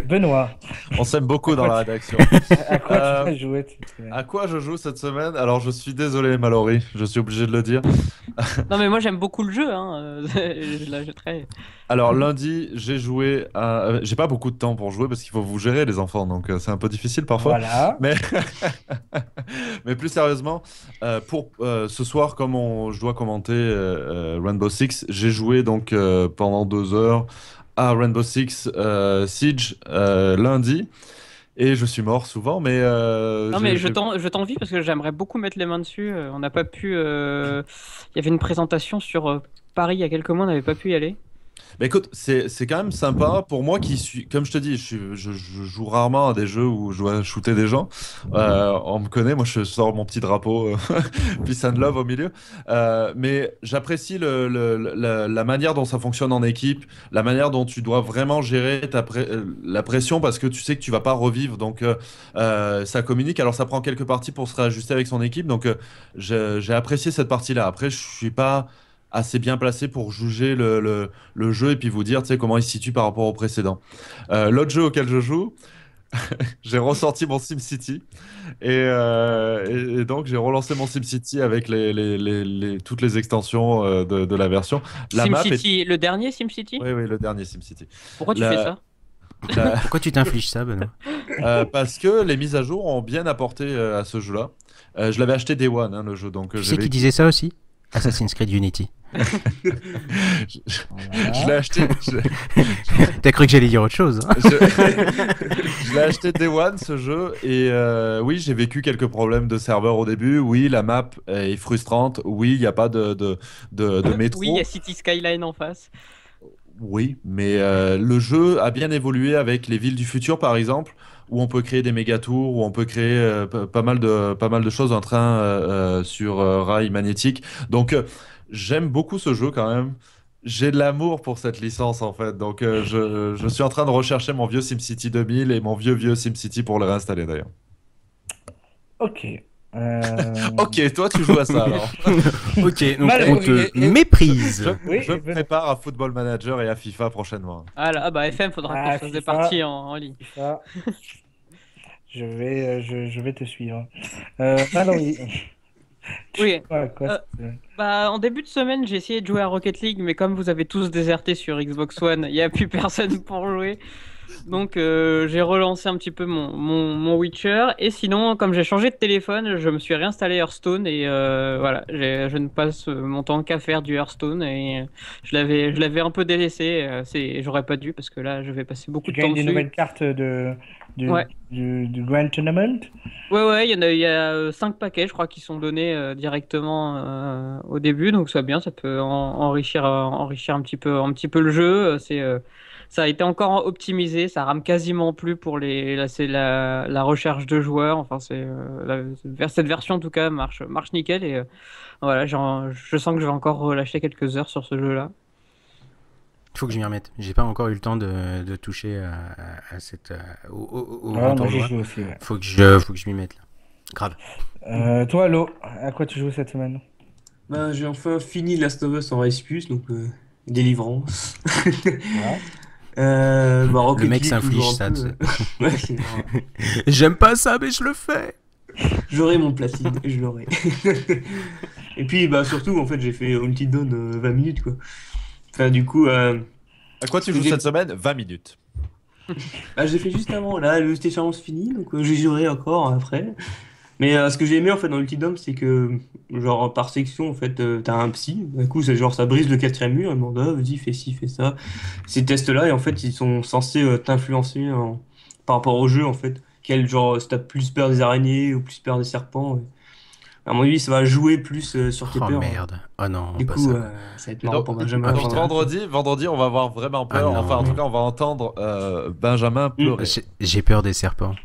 Benoît, On s'aime beaucoup dans la rédaction. à quoi tu Euh, vas jouer cette semaine? À quoi je joue cette semaine? Alors, je suis désolé, Mallory, je suis obligé de le dire. Non, mais moi j'aime beaucoup le jeu, hein. Je l'achèterai. Alors, lundi, j'ai joué à... J'ai pas beaucoup de temps pour jouer parce qu'il faut vous gérer, les enfants, donc c'est un peu difficile parfois. Voilà. Mais, mais plus sérieusement, pour ce soir, comme je dois commenter Rainbow Six, j'ai joué donc pendant 2 heures à Rainbow Six Siege lundi. Et je suis mort souvent, mais Non, mais je t'envie parce que j'aimerais beaucoup mettre les mains dessus. On n'a pas pu. Il y avait une présentation sur Paris il y a quelques mois, on n'avait pas pu y aller. Mais écoute, c'est quand même sympa pour moi qui suis, comme je te dis, je joue rarement à des jeux où je dois shooter des gens. On me connaît, moi je sors mon petit drapeau Peace and Love au milieu. Mais j'apprécie la manière dont ça fonctionne en équipe, la manière dont tu dois vraiment gérer la pression parce que tu sais que tu vas pas revivre. Donc ça communique. Alors ça prend quelques parties pour se réajuster avec son équipe. Donc j'ai apprécié cette partie-là. Après, je suis pas assez bien placé pour juger le jeu et puis vous dire tu sais, comment il se situe par rapport au précédent. L'autre jeu auquel je joue, j'ai ressorti mon SimCity et donc j'ai relancé mon SimCity avec toutes les extensions de la version. La map est... SimCity, le dernier SimCity? Oui, oui, le dernier SimCity. Pourquoi tu fais ça? Pourquoi tu t'infliges ça, Benoît? Parce que les mises à jour ont bien apporté à ce jeu-là. Je l'avais acheté Day One, hein, le jeu. Donc, Tu sais qui disait ça aussi? Assassin's Creed Unity. Je l'ai acheté. T'as cru que j'allais dire autre chose, hein? Je l'ai acheté Day One ce jeu et oui, j'ai vécu quelques problèmes de serveur au début. Oui, la map est frustrante. Oui, il n'y a pas de métro. Oui, il y a City Skyline en face. Oui, mais le jeu a bien évolué avec les villes du futur, par exemple, où on peut créer des méga tours, où on peut créer pas mal de choses, un train sur rail magnétique. Donc, j'aime beaucoup ce jeu quand même. J'ai de l'amour pour cette licence en fait. Donc, je suis en train de rechercher mon vieux SimCity 2000 et mon vieux SimCity pour le réinstaller d'ailleurs. Ok. Ok, toi tu joues à ça alors. Ok, donc Mal- on te méprise. Oui, Je me prépare à Football Manager et à FIFA prochainement. Ah, là, ah bah FM, faudra qu'on se fasse des FIFA. parties en ligne. Ça, je vais te suivre. Alors, oui. Oui. Quoi, Bah, en début de semaine, j'ai essayé de jouer à Rocket League, mais comme vous avez tous déserté sur Xbox One, il n'y a plus personne pour jouer. Donc, j'ai relancé un petit peu mon Witcher. Et sinon, comme j'ai changé de téléphone, je me suis réinstallé Hearthstone. Et voilà, je ne passe mon temps qu'à faire du Hearthstone. Et je l'avais un peu délaissé. J'aurais pas dû, parce que là, je vais passer beaucoup Tu de temps gagnes des dessus. nouvelles cartes Ouais. du Grand Tournament? Ouais, il y a 5 paquets, je crois, qui sont donnés directement au début, donc ça bien, ça peut enrichir un petit peu le jeu. Ça a été encore optimisé, ça rame quasiment plus pour c'est la recherche de joueurs. Enfin, cette version en tout cas marche nickel et voilà, je sens que je vais encore relâcher quelques heures sur ce jeu-là. Faut que je m'y remette. J'ai pas encore eu le temps de toucher à cette au Ouais, grand moi, j'y tournoi. joue aussi. Ouais. Faut que je m'y mette là. Grave. Toi, Lo, à quoi tu joues cette semaine? Bah, j'ai enfin fini Last of Us en Race Plus, donc délivrance. Ouais. Bah, Le Rocket mec League, s'inflige toujours un ça, peu, tu sais. Ouais, c'est grave. J'aime pas ça, mais je le fais. J'aurai mon platine, je l'aurai. Et puis, bah, surtout, en fait, j'ai fait Until Dawn 20 minutes, quoi. Enfin, du coup, À quoi tu joues J'ai- cette semaine? 20 minutes. bah, j'ai fait juste avant, là, le téléchargement se finit, donc j'y jouerai encore après. Mais ce que j'ai aimé, en fait, dans Until Dawn, c'est que, genre, par section, en fait, t'as un psy. Du coup, c'est genre, ça brise le quatrième mur, il demande, ah, vas-y, fais ci, fais ça. Ces tests-là, et en fait, ils sont censés t'influencer par rapport au jeu, en fait. Quel genre, si t'as plus peur des araignées ou plus peur des serpents. À mon avis, ça va jouer plus sur tes Oh peurs. merde. Oh non, Du pas coup, ça. ça va être Et marrant donc, pour Benjamin. Ah, donc putain. vendredi, on va avoir vraiment peur. Ah, non. Enfin, en tout cas, on va entendre Benjamin pleurer. J'ai peur des serpents.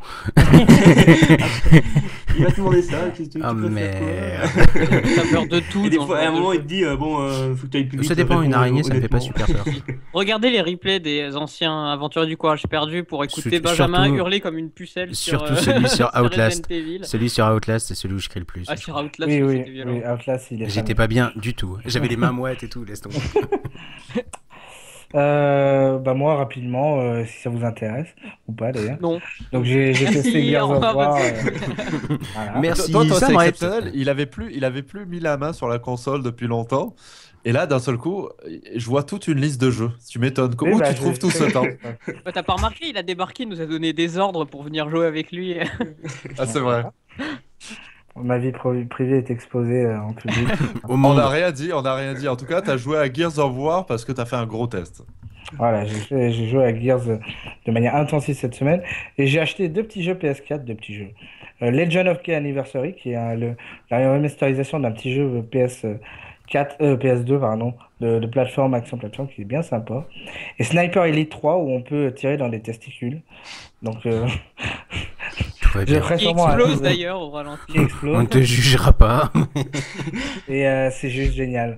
Il va te demander ça. Qu'est-ce que tu Oh préfères, quoi merde. T'as peur de tout. Et des dans fois, ce à un genre de moment, jeu. il te dit, bon, faut que tu ailles plus vite. Ça dépend, une réponds araignée, ça me fait pas honnêtement. super peur. Regardez les replays des anciens aventuriers du courage perdu pour écouter Surtout- Benjamin hurler comme une pucelle surtout sur celui sur Resident Outlast. Evil. Celui sur Outlast, c'est celui où je crie le plus. Ah, sur Outlast, Oui, c'était violent. Outlast, il est J'étais fameux. pas bien du tout. J'avais les mains moites et tout, laisse tomber. Bah moi, rapidement, si ça vous intéresse, ou pas d'ailleurs. Non. Donc j'ai testé Si, Gears on of va War. passer. Voilà. Merci, Toi, c'est Samret. exceptionnel. Il avait plus mis la main sur la console depuis longtemps. Et là, d'un seul coup, je vois toute une liste de jeux. Tu m'étonnes. Oui, Où bah, tu trouves tout ce temps? Bah, t'as pas remarqué, il a débarqué, il nous a donné des ordres pour venir jouer avec lui. Ah, c'est vrai. Ma vie privée est exposée en public. Au On monde. n'a rien dit, on n'a rien dit. En tout cas, tu as joué à Gears of War parce que tu as fait un gros test. Voilà, j'ai joué à Gears de manière intensive cette semaine et j'ai acheté deux petits jeux PS4, deux petits jeux. Legend of Key Anniversary, qui est la remasterisation d'un petit jeu PS2, pardon, de plateforme, action plateforme, qui est bien sympa. Et Sniper Elite 3, où on peut tirer dans des testicules. Donc, Tout va je bien. ferai Qui sûrement explose d'ailleurs au ralenti. qui On explose. ne te jugera pas. Et c'est juste génial.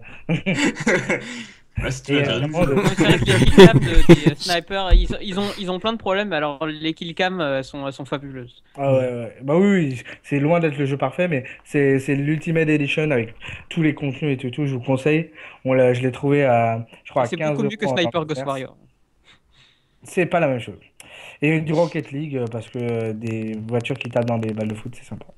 Ah, c'est Et très vraiment, intéressant. C'est vrai que les killcams des snipers, ils ont plein de problèmes, mais alors les killcams elles sont fabuleuses. Ah ouais, ouais. Bah oui, oui, c'est loin d'être le jeu parfait, mais c'est l'Ultimate Edition avec tous les contenus et tout, je vous conseille. Je l'ai trouvé je crois, à C'est 15 beaucoup mieux que euros en Sniper temps Ghost commerce. Warrior. C'est pas la même chose. Et du Rocket League, parce que des voitures qui tapent dans des balles de foot, c'est sympa.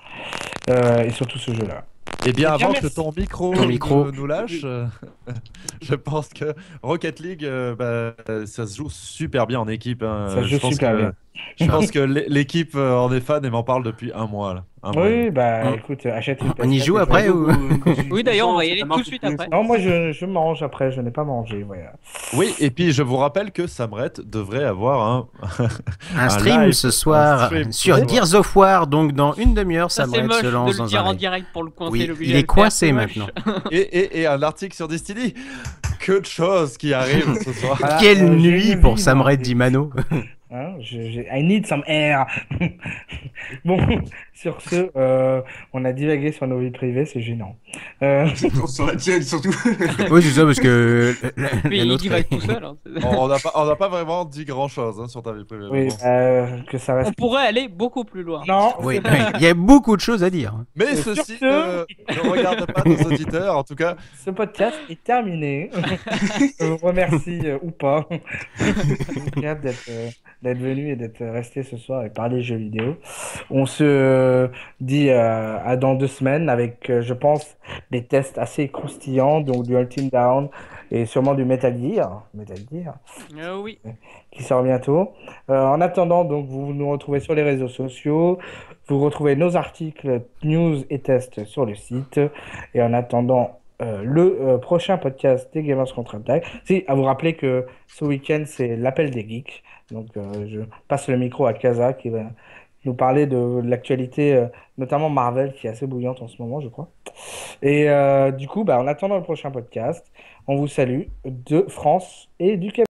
Et surtout ce jeu-là. Eh bien, Eh bien, avant que merci. ton micro, Ton micro. nous lâche, je pense que Rocket League, ça se joue super bien en équipe, hein. Ça se Je joue pense super que, bien. je pense que l'équipe en est fan et m'en parle depuis un mois, là. Un mois et demi. Oui, bah On- écoute, achète une On y PS4 joue et après joue. ou... Oui, d'ailleurs, on va y aller tout de suite après. Non, moi je mange après, je n'ai pas mangé. Voilà. Oui, et puis je vous rappelle que Samret devrait avoir Un un stream live, ce un soir stream ce sur soir. Gears of War, donc dans une demi-heure, Ça, c'est Samret moche se de lance le dans dire un en live. direct pour le coincer. Oui, l'obliger il à est le faire, coincé c'est moche. maintenant. Et un article sur Destiny. Que de choses qui arrivent ce soir. Voilà, Quelle j'ai nuit une pour vie, Samret moi. Dimano. Hein, I need some air. Bon, sur ce, on a divagué sur nos vies privées, c'est gênant. Sur la tienne, surtout. Oui, c'est ça, parce que Lui, la il nôtre divague est- tout seul. Hein. On n'a pas vraiment dit grand-chose sur ta vie privée. mais Oui, bon. que ça On reste. pourrait aller beaucoup plus loin. Non, Oui, c'est pas- oui, il y a beaucoup de choses à dire. Mais Et ceci sur ce- ne regarde pas nos auditeurs, en tout cas. ce podcast est terminé. Je vous remercie ou pas en tout cas, d'être venu et d'être resté ce soir et parler jeux vidéo. On se dit à dans 2 semaines avec, je pense, des tests assez croustillants, donc du Ultim Down et sûrement du Metal Gear Oui. qui sort bientôt. En attendant, donc, vous nous retrouvez sur les réseaux sociaux, vous retrouvez nos articles, news et tests sur le site. Et en attendant le prochain podcast des Gamers Contre-Attaque, si, à vous rappeler que ce week-end, c'est l'appel des geeks. Donc, je passe le micro à Kaza qui va nous parler de l'actualité, notamment Marvel, qui est assez bouillante en ce moment, je crois. Et du coup, bah, en attendant le prochain podcast, on vous salue de France et du Québec.